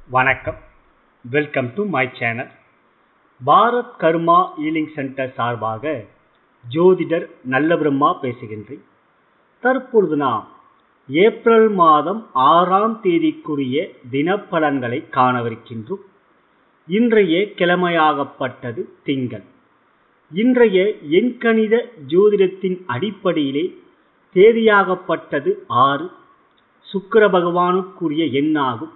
வணக்கம், welcome to my channel. Bharat Karma healing centre சார்பாக ஜோதிடர் நல்ல பிரம்மா பேசுகின்றேன். தற்பொழுது நாம் ஏப்ரல் மாதம் 6ஆம் தேதிக்குரிய தினப்பலன்களை காணவிருக்கின்றோம். இன்றைய கிழமையாகப்பட்டது திங்கள். இன்றைய எண்கணித ஜோதிடத்தின் அடிப்படையிலே தேதியாகப்பட்டது 6. சுக்கிர பகவானுக்குரிய எண்ணாகும்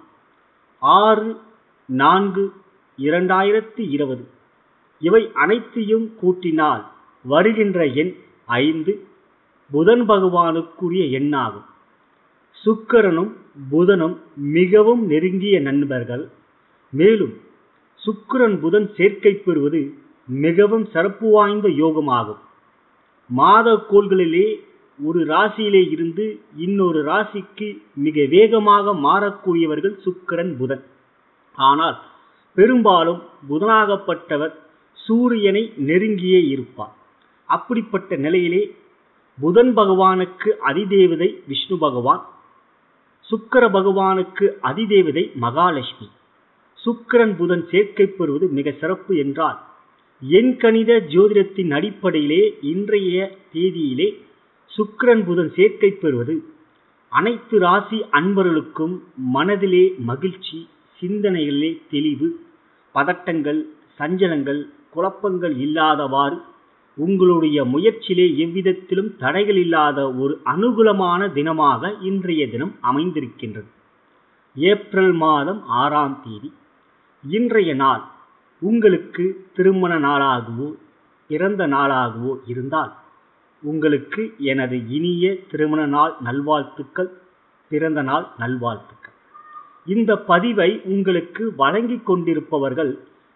6-4-2020. இவை அனைத்தையும் கூட்டினால் வருகின்ற எண் 5. புதன் பகவானுக்குரிய எண்ணாகும். சுக்கிரனும் புதனும் மிகவும் நெருங்கிய நண்பர்கள். மேலும் சுக்கிரன் புதன் சேர்க்கை பெறுவது மிகவும் சிறப்பு வாய்ந்த யோகமாகும். மாத கோள்களிலே ஒரு ராசியிலே இருந்து இன்னொரு ராசிக்கு மிக வேகமாக மாறக்கூடியவர்கள் சுக்கிரன் புதன். ஆனால் பெரும்பாலும் புதனாகப்பட்டவர் சூரியனை நெருங்கியே இருப்பார். அப்படிப்பட்ட நிலையிலே புதன் பகவானுக்கு அதிதேவதை விஷ்ணு பகவான், சுக்கிர பகவானுக்கு அதிதேவதை மகாலட்சுமி. சுக்கிரன் புதன் சேர்க்கை பெறுவது மிக சிறப்பு என்றால் எண்கணித ஜோதிடத்தின் அடிப்படையிலே இன்றைய தேதியிலே சுக்கிரன் புதன் சேர்க்கை பெறுவது அனைத்து ராசி அன்பர்களுக்கும் மனதிலே மகிழ்ச்சி, சிந்தனைகளிலே தெளிவு, பதட்டங்கள், சஞ்சலங்கள், குழப்பங்கள் இல்லாதவாறு உங்களுடைய முயற்சியிலே எவ்விதத்திலும் தடைகள் இல்லாத ஒரு அனுகூலமான தினமாக இன்றைய தினம் அமைந்திருக்கின்றது. ஏப்ரல் மாதம் 6ஆம் தேதி. இன்றைய நாள் உங்களுக்கு திருமண நாளாகவோ பிறந்த நாளாகவோ இருந்தால் உங்களுக்கு எனது இனிய திருமண நாள் நல்வாழ்த்துக்கள், பிறந்த நாள் நல்வாழ்த்துக்கள். இந்த பதிவை உங்களுக்கு வழங்கி கொண்டிருப்பவர்கள்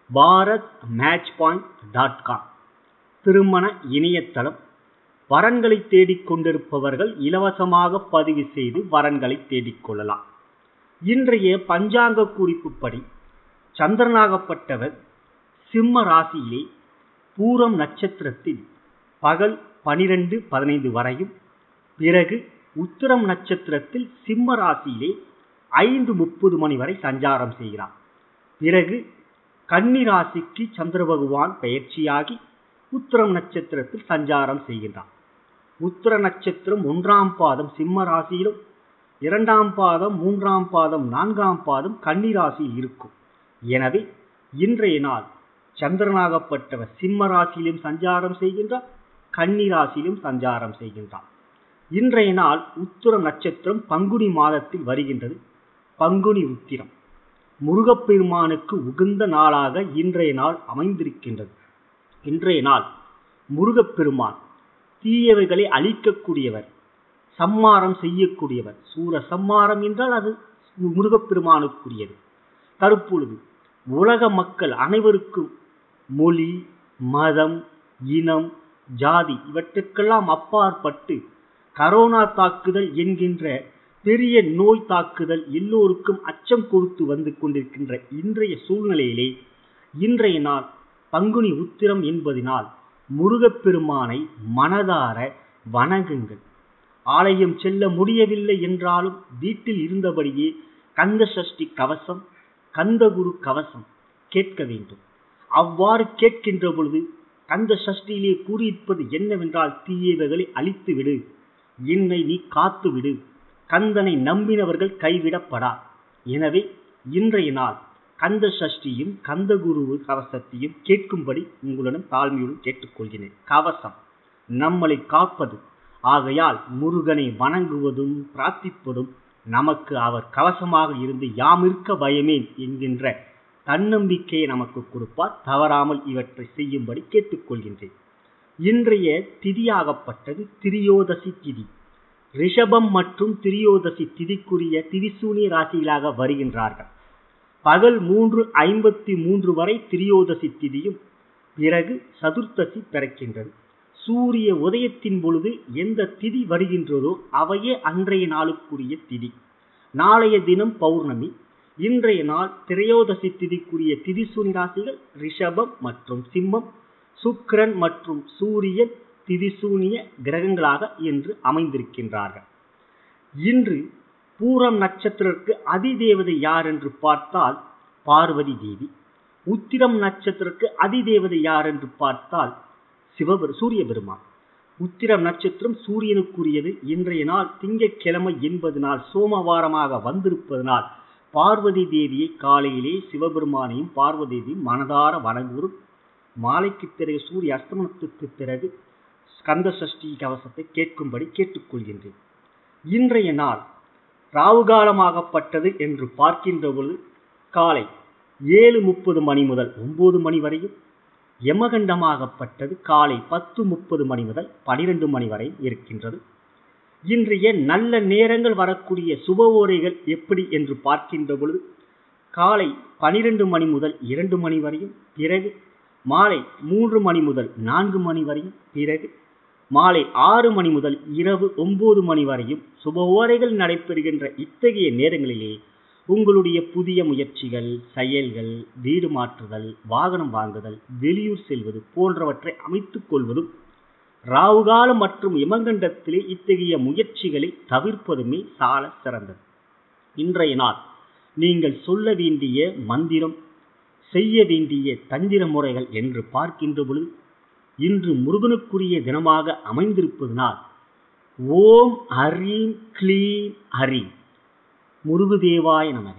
bharatmatchpoint.com திருமண இணையதளம். வரன்களை தேடிக்கொண்டிருப்பவர்கள் இலவசமாக பதிவு செய்து வரன்களை தேடிக்கொள்ளலாம். இன்றைய பஞ்சாங்க குறிப்புப்படி சந்திரனாகப்பட்டவர் சிம்ம ராசியிலே பூரம் நட்சத்திரத்தில் பகல் 12:15 வரையும், பிறகு உத்திரம் நட்சத்திரத்தில் சிம்ம ராசியிலே 5:30 மணி வரை சஞ்சாரம் செய்கிறார். பிறகு கன்னி ராசிக்கு சந்திர பகவான் பெயர்ச்சியாகி உத்திரம் நட்சத்திரத்தில் சஞ்சாரம் செய்கின்றார். உத்திர நட்சத்திரம் 1ஆம் பாதம் சிம்ம ராசியிலும், 2ஆம் பாதம் 3ஆம் பாதம் 4ஆம் பாதம் கன்னி ராசியில் இருக்கும். எனவே இன்றைய நாள் சந்திரனாகப்பட்டவர் சிம்ம ராசியிலும் சஞ்சாரம் செய்கின்றார், கன்னி ராசியிலும் சஞ்சாரம் செய்கின்றார். இன்றைய நாள் உத்திரம் நட்சத்திரம் பங்குனி மாதத்தில் வருகின்றது. பங்குனி உத்திரம் முருகப்பெருமானுக்கு உகந்த நாளாக இன்றைய நாள் அமைந்திருக்கின்றது. இன்றைய நாள் முருகப்பெருமான் தீயவைகளை அழிக்கக்கூடியவர், சம்மாரம் செய்யக்கூடியவர். சூர சம்மாரம் என்றால் அது முருகப்பெருமானுக்குரியது. தற்பொழுது உலக மக்கள் அனைவருக்கும் மொழி, மதம், இனம், ஜாதி இவற்றுக்கெல்லாம் அப்பாற்பட்டு கரோனா தாக்குதல் என்கின்ற பெரிய நோய் தாக்குதல் எல்லோருக்கும் அச்சம் கொடுத்து வந்து கொண்டிருக்கின்ற இன்றைய சூழ்நிலையிலே இன்றைய நாள் பங்குனி உத்திரம் என்பதனால் முருகப்பெருமானை மனதார வணங்குங்கள். ஆலயம் செல்ல முடியவில்லை என்றாலும் வீட்டில் இருந்தபடியே கந்த சஷ்டி கவசம், கந்தகுரு கவசம் கேட்க வேண்டும். அவ்வாறு கேட்கின்ற பொழுது கந்த சஷ்டியிலே கூறியிருப்பது என்னவென்றால், தீயவைகளை அழித்து விடு, என்னை நீ காத்து விடு, கந்தனை நம்பினவர்கள் கைவிடப்படார். எனவே இன்றைய நாள் கந்த சஷ்டியும் கந்தகுரு கவசத்தையும் கேட்கும்படி உங்களுடன் தாழ்மையுடன் கேட்டுக்கொள்கிறேன். கவசம் நம்மளை காப்பது. ஆகையால் முருகனை வணங்குவதும் பிரார்த்திப்பதும் நமக்கு அவர் கவசமாக இருந்து யாம் இருக்க பயமேன் என்கின்ற தன்னம்பிக்கையை நமக்கு கொடுப்பார். தவறாமல் இவற்றை செய்யும்படி கேட்டுக்கொள்கின்றேன். இன்றைய திதியாகப்பட்டது திரியோதசி திதி. ரிஷபம் மற்றும் திரியோதசி திதிக்குரிய திரிசூனிய ராசிகளாக வருகின்றார்கள். பகல் 3:53 வரை திரியோதசி திதியும், பிறகு சதுர்த்தசி பிறக்கின்றது. சூரிய உதயத்தின் பொழுது எந்த திதி வருகின்றதோ அவையே அன்றைய நாளுக்குரிய திதி. நாளைய தினம் பௌர்ணமி. இன்றைய நாள் திரையோதசி திதிக்குரிய திதிசூனி ராசிகள் ரிஷபம் மற்றும் சிம்மம். சுக்கிரன் மற்றும் சூரியன் திதிசூனிய கிரகங்களாக இன்று அமைந்திருக்கின்றார்கள். இன்று பூரம் நட்சத்திரத்திற்கு அதிதேவதை யார் என்று பார்த்தால் பார்வதி தேவி. உத்திரம் நட்சத்திரத்திற்கு அதிதேவதை யார் என்று பார்த்தால் சூரிய பெருமான். உத்திரம் நட்சத்திரம் சூரியனுக்குரியது. இன்றைய நாள் திங்கட்கிழமை என்பதனால் சோமவாரமாக வந்திருப்பதனால் பார்வதி தேவியை காலையிலே சிவபெருமானையும் பார்வதி தேவியும் மனதார வணங்குவதும், மாலைக்கு பிறகு சூரிய அஸ்தமனத்துக்கு பிறகு ஸ்கந்த சஷ்டி கவசத்தை கேட்கும்படி கேட்டுக்கொள்கின்றேன். இன்றைய நாள் ராவுகாலமாகப்பட்டது என்று பார்க்கின்ற பொழுது காலை 7:30 மணி முதல் 9 மணி வரையும், யமகண்டமாகப்பட்டது காலை 10:30 மணி முதல் 12 மணி வரை இருக்கின்றது. இன்றைய நல்ல நேரங்கள் வரக்கூடிய சுப ஓரைகள் எப்படி என்று பார்க்கின்ற பொழுது காலை 12 மணி முதல் 2 மணி வரையும், பிறகு மாலை 3 மணி முதல் 4 மணி வரையும், பிறகு மாலை 6 மணி முதல் இரவு 9 மணி வரையும் சுப ஓரைகள் நடைபெறுகின்ற இத்தகைய நேரங்களிலே உங்களுடைய புதிய முயற்சிகள், செயல்கள், வீடு மாற்றுதல், வாகனம் வாங்குதல், வெளியூர் செல்வது போன்றவற்றை அமைத்துக் கொள்வதும், ராவுகாலம் மற்றும் யமகண்டத்திலே இத்தகைய முயற்சிகளை தவிர்ப்பதுமே சால சிறந்தது. இன்றைய நாள் நீங்கள் சொல்ல வேண்டிய மந்திரம், செய்ய வேண்டிய தந்திர முறைகள் என்று பார்க்கின்ற பொழுது இன்று முருகனுக்குரிய தினமாக அமைந்திருப்பதனால் ஓம் ஹரீம் க்ளீம் ஹரீம் முருகுதேவாய நமக,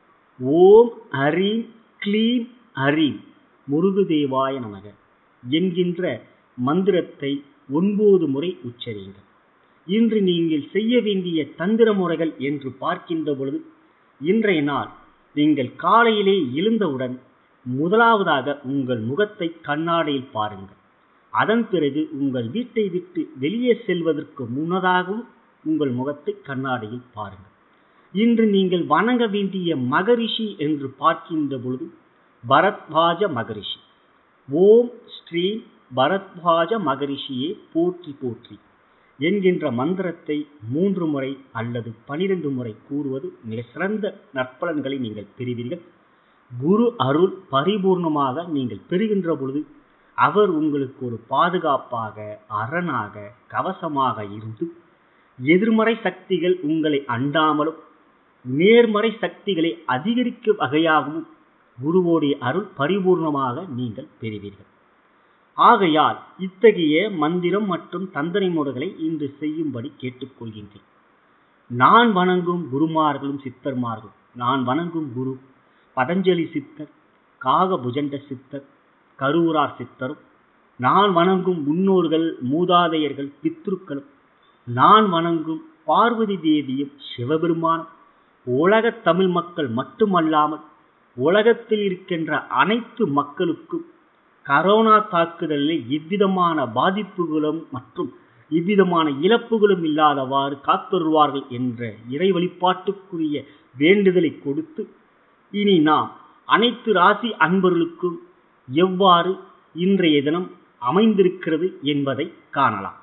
ஓம் ஹரீம் க்ளீம் ஹரீம் முருகுதேவாய நமக என்கின்ற மந்திரத்தை 9 முறை உச்சரியுங்கள். இன்று நீங்கள் செய்ய வேண்டிய தந்திர முறைகள் என்று பார்க்கின்ற பொழுது இன்றைய நாள் நீங்கள் காலையிலே எழுந்தவுடன் முதலாவதாக உங்கள் முகத்தை கண்ணாடியில் பாருங்கள். அதன் பிறகு உங்கள் வீட்டை விட்டு வெளியே செல்வதற்கு முன்னதாகவும் உங்கள் முகத்தை கண்ணாடியில் பாருங்கள். இன்று நீங்கள் வணங்க வேண்டிய மகரிஷி என்று பார்க்கின்ற பொழுது பரத்வாஜ மகரிஷி. ஓம் ஸ்ரீ பரத்வாஜ மகரிஷியே போற்றி போற்றி என்கின்ற மந்திரத்தை 3 முறை அல்லது 12 முறை கூறுவது மிக சிறந்த நற்பலன்களை நீங்கள் பெறுவீர்கள். குரு அருள் பரிபூர்ணமாக நீங்கள் பெறுகின்ற பொழுது அவர் உங்களுக்கு ஒரு பாதுகாப்பாக, அரணாக, கவசமாக இருந்து எதிர்மறை சக்திகள் உங்களை அண்டாமலும் நேர்மறை சக்திகளை அதிகரிக்கும் வகையாகவும் குருவோடைய அருள் பரிபூர்ணமாக நீங்கள் பெறுவீர்கள். ஆகையால் இத்தகைய மந்திரம் மற்றும் தந்திர முறைகளை இன்று செய்யும்படி கேட்டுக்கொள்கின்றேன். நான் வணங்கும் குருமார்களும் சித்தர்மார்களும், நான் வணங்கும் குரு பதஞ்சலி சித்தர், காகபுஜண்ட சித்தர், கரூரார் சித்தரும், நான் வணங்கும் முன்னோர்கள், மூதாதையர்கள், பித்ருக்களும், நான் வணங்கும் பார்வதி தேவியும் சிவபெருமானும், உலக தமிழ் மக்கள் மட்டுமல்லாமல் உலகத்தில் இருக்கின்ற அனைத்து மக்களுக்கும் கரோனா தாக்குதலில் எவ்விதமான பாதிப்புகளும் மற்றும் எவ்விதமான இழப்புகளும் இல்லாதவாறு காத்தருவார்கள் என்ற இறை வழிபாட்டுக்குரிய வேண்டுதலை கொடுத்து, இனி நாம் அனைத்து ராசி அன்பர்களுக்கும் எவ்வாறு இன்றைய தினம் அமைந்திருக்கிறது என்பதை காணலாம்.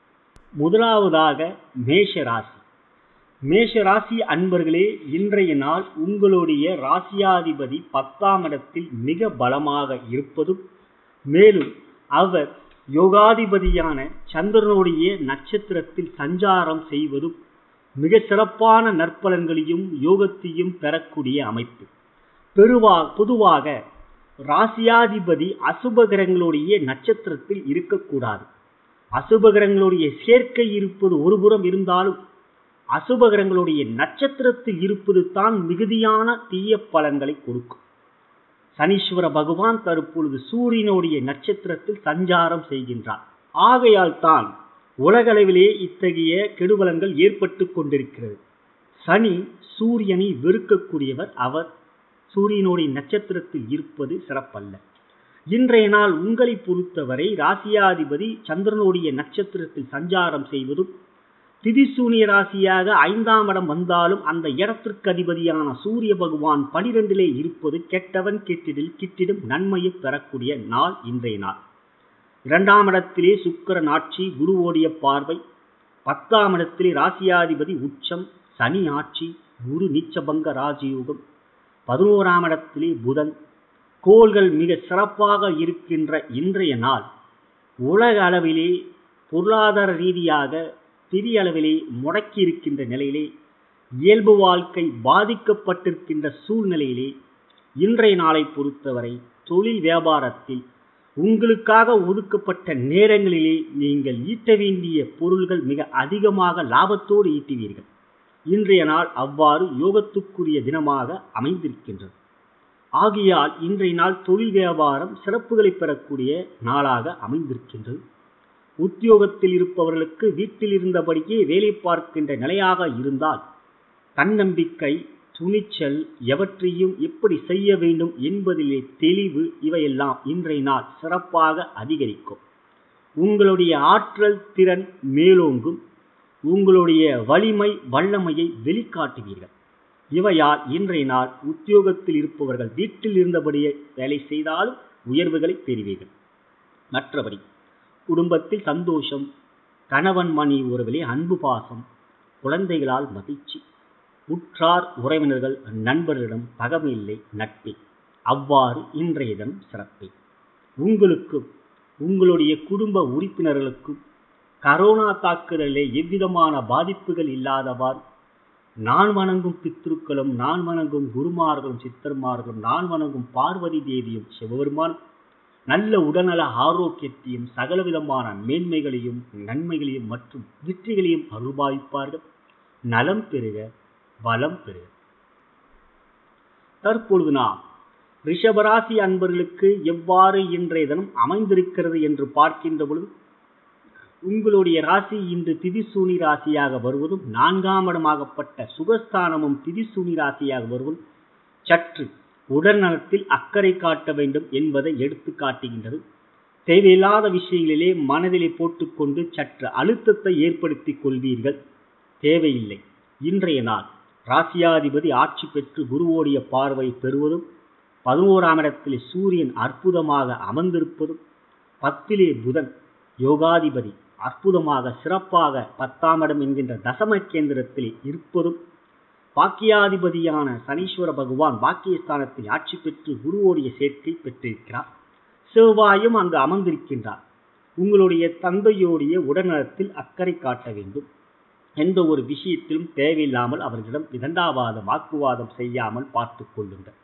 முதலாவதாக மேஷ ராசி. மேஷ ராசி அன்பர்களே, இன்றைய நாள் உங்களுடைய ராசியாதிபதி 10ஆம் இடத்தில் மிக பலமாக இருப்பதும், மேலும் அவர் யோகாதிபதியான சந்திரனுடைய நட்சத்திரத்தில் சஞ்சாரம் செய்வதும் மிக சிறப்பான நற்பலன்களையும் யோகத்தையும் பெறக்கூடிய அமைப்பு. பொதுவாக ராசியாதிபதி அசுபகிரகங்களுடைய நட்சத்திரத்தில் இருக்கக்கூடாது. அசுபகிரகங்களுடைய சேர்க்கை இருப்பது ஒருபுறம் இருந்தாலும் அசுபகிரகங்களுடைய நட்சத்திரத்தில் இருப்பது தான் மிகுதியான தீய பலன்களை கொடுக்கும். சனீஸ்வர பகவான் தற்பொழுது சூரியனுடைய நட்சத்திரத்தில் சஞ்சாரம் செய்கின்றார். ஆகையால் தான் உலகளவிலே இத்தகைய கெடுபலன்கள் ஏற்பட்டு கொண்டிருக்கிறது. சனி சூரியனை வெறுக்கக்கூடியவர். அவர் சூரியனுடைய நட்சத்திரத்தில் இருப்பது சிறப்பல்ல. இன்றைய நாள் உங்களை பொறுத்தவரை ராசியாதிபதி சந்திரனுடைய நட்சத்திரத்தில் சஞ்சாரம் செய்வதும், திதிசூனிய ராசியாக 5ஆம் இடம் வந்தாலும் அந்த இடத்திற்கு அதிபதியான சூரிய பகவான் 12 இருப்பது கெட்டவன் கெட்டிடில் கிட்டிடும் நன்மையை பெறக்கூடிய நாள் இன்றைய நாள். 2ஆம் இடத்திலே சுக்கிரன் ஆட்சி, குருவோடைய பார்வை. 10ஆம் இடத்திலே ராசியாதிபதி உச்சம், சனி ஆட்சி, குரு நீச்சபங்க ராஜயோகம். 11ஆம் இடத்திலே புதன். கோள்கள் மிக சிறப்பாக இருக்கின்ற இன்றைய நாள் உலக அளவிலே பொருளாதார ரீதியாக பெரிய அளவிலே முடக்கி இருக்கின்ற நிலையிலே இயல்பு வாழ்க்கை பாதிக்கப்பட்டிருக்கின்ற சூழ்நிலையிலே இன்றைய நாளை பொறுத்தவரை தொழில் வியாபாரத்தில் உங்களுக்காக ஒதுக்கப்பட்ட நேரங்களிலே நீங்கள் ஈட்ட வேண்டிய பொருள்கள் மிக அதிகமாக லாபத்தோடு ஈட்டுவீர்கள். இன்றைய நாள் அவ்வாறு யோகத்துக்குரிய தினமாக அமைந்திருக்கின்றது. ஆகையால் இன்றைய நாள் தொழில் வியாபாரம் சிறப்புகளை பெறக்கூடிய நாளாக அமைந்திருக்கின்றது. உத்தியோகத்தில் இருப்பவர்களுக்கு வீட்டில் இருந்தபடியே வேலை பார்க்கின்ற நிலையாக இருந்தால் தன்னம்பிக்கை, துணிச்சல், எவற்றையும் எப்படி செய்ய வேண்டும் என்பதிலே தெளிவு, இவையெல்லாம் இன்றைய நாள் சிறப்பாக அதிகரிக்கும். உங்களுடைய ஆற்றல் திறன் மேலோங்கும். உங்களுடைய வலிமை வல்லமையை வெளிக்காட்டுவீர்கள். இவையால் இன்றைய நாள் உத்தியோகத்தில் இருப்பவர்கள் வீட்டில் இருந்தபடியே வேலை செய்தாலும் உயர்வுகளை பெறுவீர்கள். மற்றபடி குடும்பத்தில் சந்தோஷம், கணவன் மனைவி உறவிலே அன்பு பாசம், குழந்தைகளால் மகிழ்ச்சி, உற்றார் உறவினர்கள் நண்பர்களிடம் பகைமை இல்லை, நட்பே. அவ்வாறு இன்றைய தினம் சிறப்பே. உங்களுக்கும் உங்களுடைய குடும்ப உறுப்பினர்களுக்கும் கரோனா தாக்குதலிலே எவ்விதமான பாதிப்புகள் இல்லாதவாறு நான் வணங்கும் பித்ருக்களும், நான் வணங்கும் குருமார்களும், சித்தர்மார்களும், நான் வணங்கும் பார்வதி தேவியும் சிவபெருமானும் நல்ல உடல்நல ஆரோக்கியத்தையும் சகலவிதமான மேன்மைகளையும் நன்மைகளையும் மற்றும் வெற்றிகளையும் அருள்பாவிப்பார்கள். நலம் பெறுக, வளம் பெறுக. தற்பொழுது நாம் ரிஷபராசி அன்பர்களுக்கு எவ்வாறு இன்றைய தினம் அமைந்திருக்கிறது என்று பார்க்கின்ற பொழுது, உங்களுடைய ராசி இன்று திதிசூனி ராசியாக வருவதும் 4ஆம் இடமாகப்பட்ட சுகஸ்தானமும் திதிசூனி ராசியாக வருவதும் சற்று உடல் நலத்தில் அக்கறை காட்ட வேண்டும் என்பதை எடுத்து காட்டுகின்றது. தேவையில்லாத விஷயங்களிலே மனதிலே போட்டுக்கொண்டு சற்று அழுத்தத்தை ஏற்படுத்திக் கொள்வீர்கள். தேவையில்லை. இன்றைய நாள் ராசியாதிபதி ஆட்சி பெற்று குருவோடைய பார்வை பெறுவதும், 11ஆம் இடத்திலே சூரியன் அற்புதமாக அமர்ந்திருப்பதும், 10லே புதன் யோகாதிபதி அற்புதமாக சிறப்பாக 10ஆம் இடம் என்கின்ற தசம கேந்திரத்திலே இருப்பதும், பாக்கியாதிபதியான சனீஸ்வர பகவான் பாக்கியஸ்தானத்தில் ஆட்சி பெற்று குருவோடைய சேர்க்கை பெற்றிருக்கிறார். செவ்வாயும் அங்கு அமர்ந்திருக்கின்றார். உங்களுடைய தந்தையோடைய உடல்நலத்தில் அக்கறை காட்ட வேண்டும். எந்த ஒரு விஷயத்திலும் தேவையில்லாமல் அவர்களிடம் விதண்டாவாதம் வாக்குவாதம் செய்யாமல் பார்த்துக் கொள்ளுங்கள்.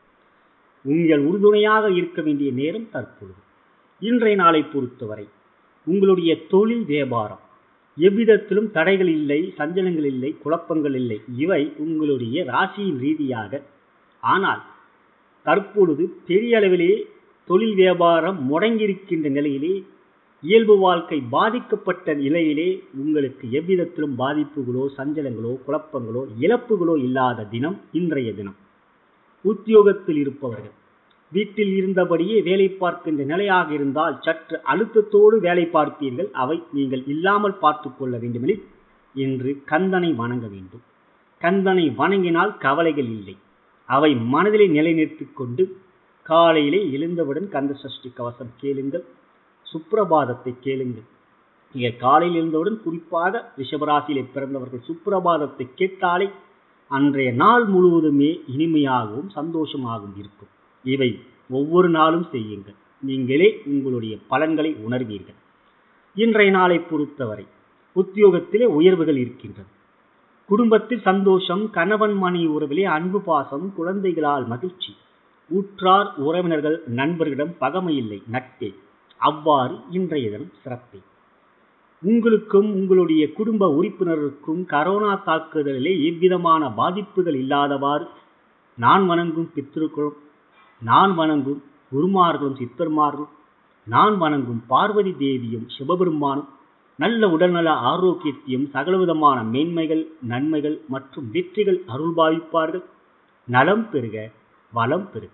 உங்கள் உறுதுணையாக இருக்க வேண்டிய நேரம் தற்பொழுது. இன்றைய நாளை பொறுத்தவரை உங்களுடைய தொழில் வியாபாரம் எவ்விதத்திலும் தடைகள் இல்லை, சஞ்சலங்கள் இல்லை, குழப்பங்கள் இல்லை. இவை உங்களுடைய ராசியின் ரீதியாக. ஆனால் தற்பொழுது பெரிய அளவிலே தொழில் வியாபாரம் முடங்கியிருக்கின்ற நிலையிலே, இயல்பு வாழ்க்கை பாதிக்கப்பட்ட நிலையிலே உங்களுக்கு எவ்விதத்திலும் பாதிப்புகளோ சஞ்சலங்களோ குழப்பங்களோ இழப்புகளோ இல்லாத தினம் இன்றைய தினம். உத்தியோகத்தில் இருப்பவர்கள் வீட்டில் இருந்தபடியே வேலை பார்க்கின்ற நிலையாக இருந்தால் சற்று அழுத்தத்தோடு வேலை பார்ப்பீர்கள். அவை நீங்கள் இல்லாமல் பார்த்து கொள்ள வேண்டுமெனில் இன்று கந்தனை வணங்க வேண்டும். கந்தனை வணங்கினால் கவலைகள் இல்லை. அவை மனதிலே நிலைநிறுத்திக் கொண்டு காலையிலே எழுந்தவுடன் கந்த சஷ்டி கவசம் கேளுங்கள், சுப்ரபாதத்தை கேளுங்கள். நீங்கள் காலையில் எழுந்தவுடன் குறிப்பாக ரிஷபராசியிலே பிறந்தவர்கள் சுப்ரபாதத்தை கேட்டாலே அன்றைய நாள் முழுவதுமே இனிமையாகவும் சந்தோஷமாகவும் இருக்கும். இவை ஒவ்வொரு நாளும் செய்யுங்கள். நீங்களே உங்களுடைய பலன்களை உணர்வீர்கள். இன்றைய நாளை பொறுத்தவரை உத்தியோகத்திலே உயர்வுகள் இருக்கின்றது. குடும்பத்தில் சந்தோஷம், கணவன் மனைவி உறவிலே அன்பு பாசம், குழந்தைகளால் மகிழ்ச்சி, உற்றார் உறவினர்கள் நண்பர்களிடம் பகைமை இல்லை, நட்பே. அவ்வாறு இன்றைய தினம் சிறப்பே. உங்களுக்கும் உங்களுடைய குடும்ப உறுப்பினருக்கும் கரோனா தாக்குதலிலே எவ்விதமான பாதிப்புகள் இல்லாதவாறு நான் வணங்கும் பித்ருக்களும், நான் வணங்கும் குருமார்களும் சித்தர்மார்களும், நான் வணங்கும் பார்வதி தேவியும் சிவபெருமானும் நல்ல உடல்நல ஆரோக்கியத்தையும் சகலவிதமான மேன்மைகள் நன்மைகள் மற்றும் வெற்றிகள் அருள்பாவிப்பார்கள். நலம் பெறுக, வளம் பெறுக.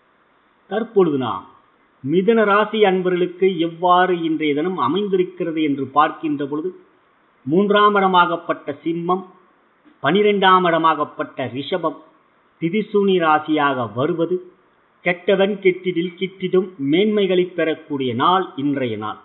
தற்பொழுது நாம் மிதுன ராசி அன்பர்களுக்கு எவ்வாறு இன்றைய தினம் அமைந்திருக்கிறது என்று பார்க்கின்ற பொழுது, 3ஆம் இடமாகப்பட்ட சிம்மம், 12ஆம் இடமாகப்பட்ட ரிஷபம் திதிசூனி ராசியாக வருவது கெட்டவன் கெட்டிடில் கிட்டிடும் மேன்மைகளை பெறக்கூடிய நாள் இன்றைய நாள்.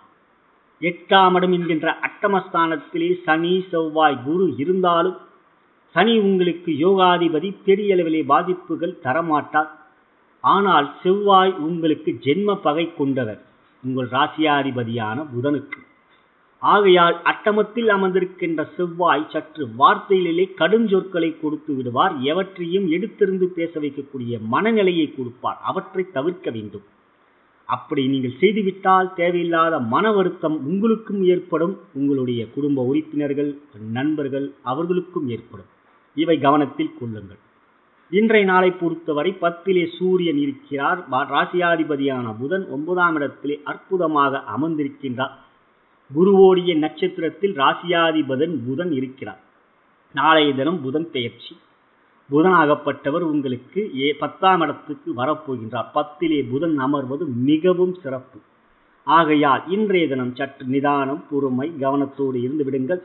8ஆம் இடம் என்கின்ற அட்டமஸ்தானத்திலே சனி செவ்வாய் குரு இருந்தாலும் சனி உங்களுக்கு யோகாதிபதி, பெரிய அளவிலே பாதிப்புகள் தரமாட்டார். ஆனால் செவ்வாய் உங்களுக்கு ஜென்ம பகை கொண்டவர் உங்கள் ராசியாதிபதியான புதனுக்கு. ஆகையால் அட்டமத்தில் அமர்ந்திருக்கின்ற செவ்வாய் சற்று வார்த்தைகளிலே கடும் சொற்களை கொடுத்து விடுவார். எவற்றையும் எடுத்திருந்து பேச வைக்கக்கூடிய மனநிலையை கொடுப்பார். அவற்றை தவிர்க்க வேண்டும். அப்படி நீங்கள் செய்துவிட்டால் தேவையில்லாத மன வருத்தம் உங்களுக்கும் ஏற்படும், உங்களுடைய குடும்ப உறுப்பினர்கள், நண்பர்கள் அவர்களுக்கும் ஏற்படும். இவை கவனத்தில் கொள்ளுங்கள். இன்றைய நாளை பொறுத்தவரை 10 சூரியன் இருக்கிறார். ராசியாதிபதியான புதன் 9ஆம் இடத்திலே அற்புதமாக அமர்ந்திருக்கின்றார். குருவோடைய நட்சத்திரத்தில் ராசியாதிபதன் புதன் இருக்கிறார். நாளைய தினம் புதன் பெயர்ச்சி. புதனாகப்பட்டவர் உங்களுக்கு 10ஆம் இடத்துக்கு வரப்போகின்றார். 10 புதன் அமர்வது மிகவும் சிறப்பு. ஆகையால் இன்றைய தினம் சற்று நிதானம், பொறுமை, கவனத்தோடு இருந்து விடுங்கள்.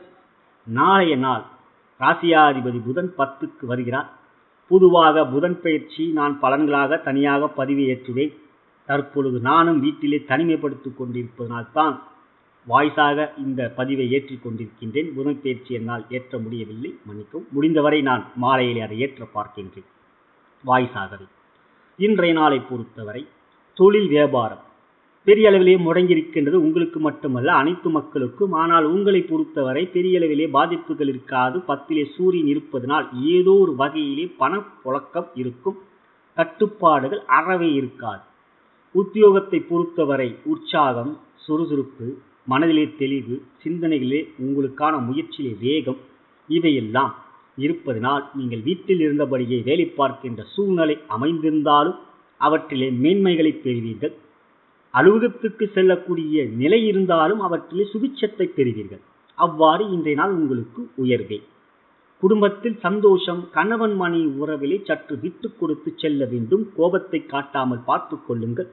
நாளைய நாள் ராசியாதிபதி புதன் 10க்கு வருகிறார். பொதுவாக புதன் பயிற்சி நான் பலன்களாக தனியாக பதிவு ஏற்றுவேன். தற்பொழுது நானும் வீட்டிலே தனிமைப்படுத்திக் கொண்டிருப்பதனால்தான் வாய்ஸாக இந்த பதிவை ஏற்றிக் கொண்டிருக்கின்றேன். புதன் பயிற்சி என்னால் ஏற்ற முடியவில்லை, மன்னிக்கவும். முடிந்தவரை நான் மாலையிலே அதை ஏற்ற பார்க்கின்றேன் வாய்ஸாகவே. இன்றைய நாளை பொறுத்தவரை தொழில் வியாபாரம் பெரிய அளவிலே முடங்கியிருக்கின்றது. உங்களுக்கு மட்டுமல்ல, அனைத்து மக்களுக்கும். ஆனால் உங்களை பொறுத்தவரை பெரிய அளவிலே பாதிப்புகள் இருக்காது. 10 சூரியன் இருப்பதனால் ஏதோ ஒரு வகையிலே பணப்புழக்கம் இருக்கும். கட்டுப்பாடுகள் அறவே இருக்காது. உத்தியோகத்தை பொறுத்தவரை உற்சாகம், சுறுசுறுப்பு, மனதிலே தெளிவு, சிந்தனைகளே உங்களுக்கான முயற்சியிலே வேகம் இவையெல்லாம் இருப்பதனால் நீங்கள் வீட்டில் இருந்தபடியே வேலை பார்க்கின்ற சூழ்நிலை அமைந்திருந்தாலும் அவற்றிலே மேன்மைகளை பெறுவீர்கள். அலுவலகத்துக்கு செல்லக்கூடிய நிலை இருந்தாலும் அவற்றிலே சுபிட்சத்தை பெறுவீர்கள். அவ்வாறு இன்றைய நாள் உங்களுக்கு உயர்வே. குடும்பத்தில் சந்தோஷம். கணவன் மனைவி உறவிலே சற்று விட்டு கொடுத்து செல்ல வேண்டும். கோபத்தை காட்டாமல் பார்த்து கொள்ளுங்கள்.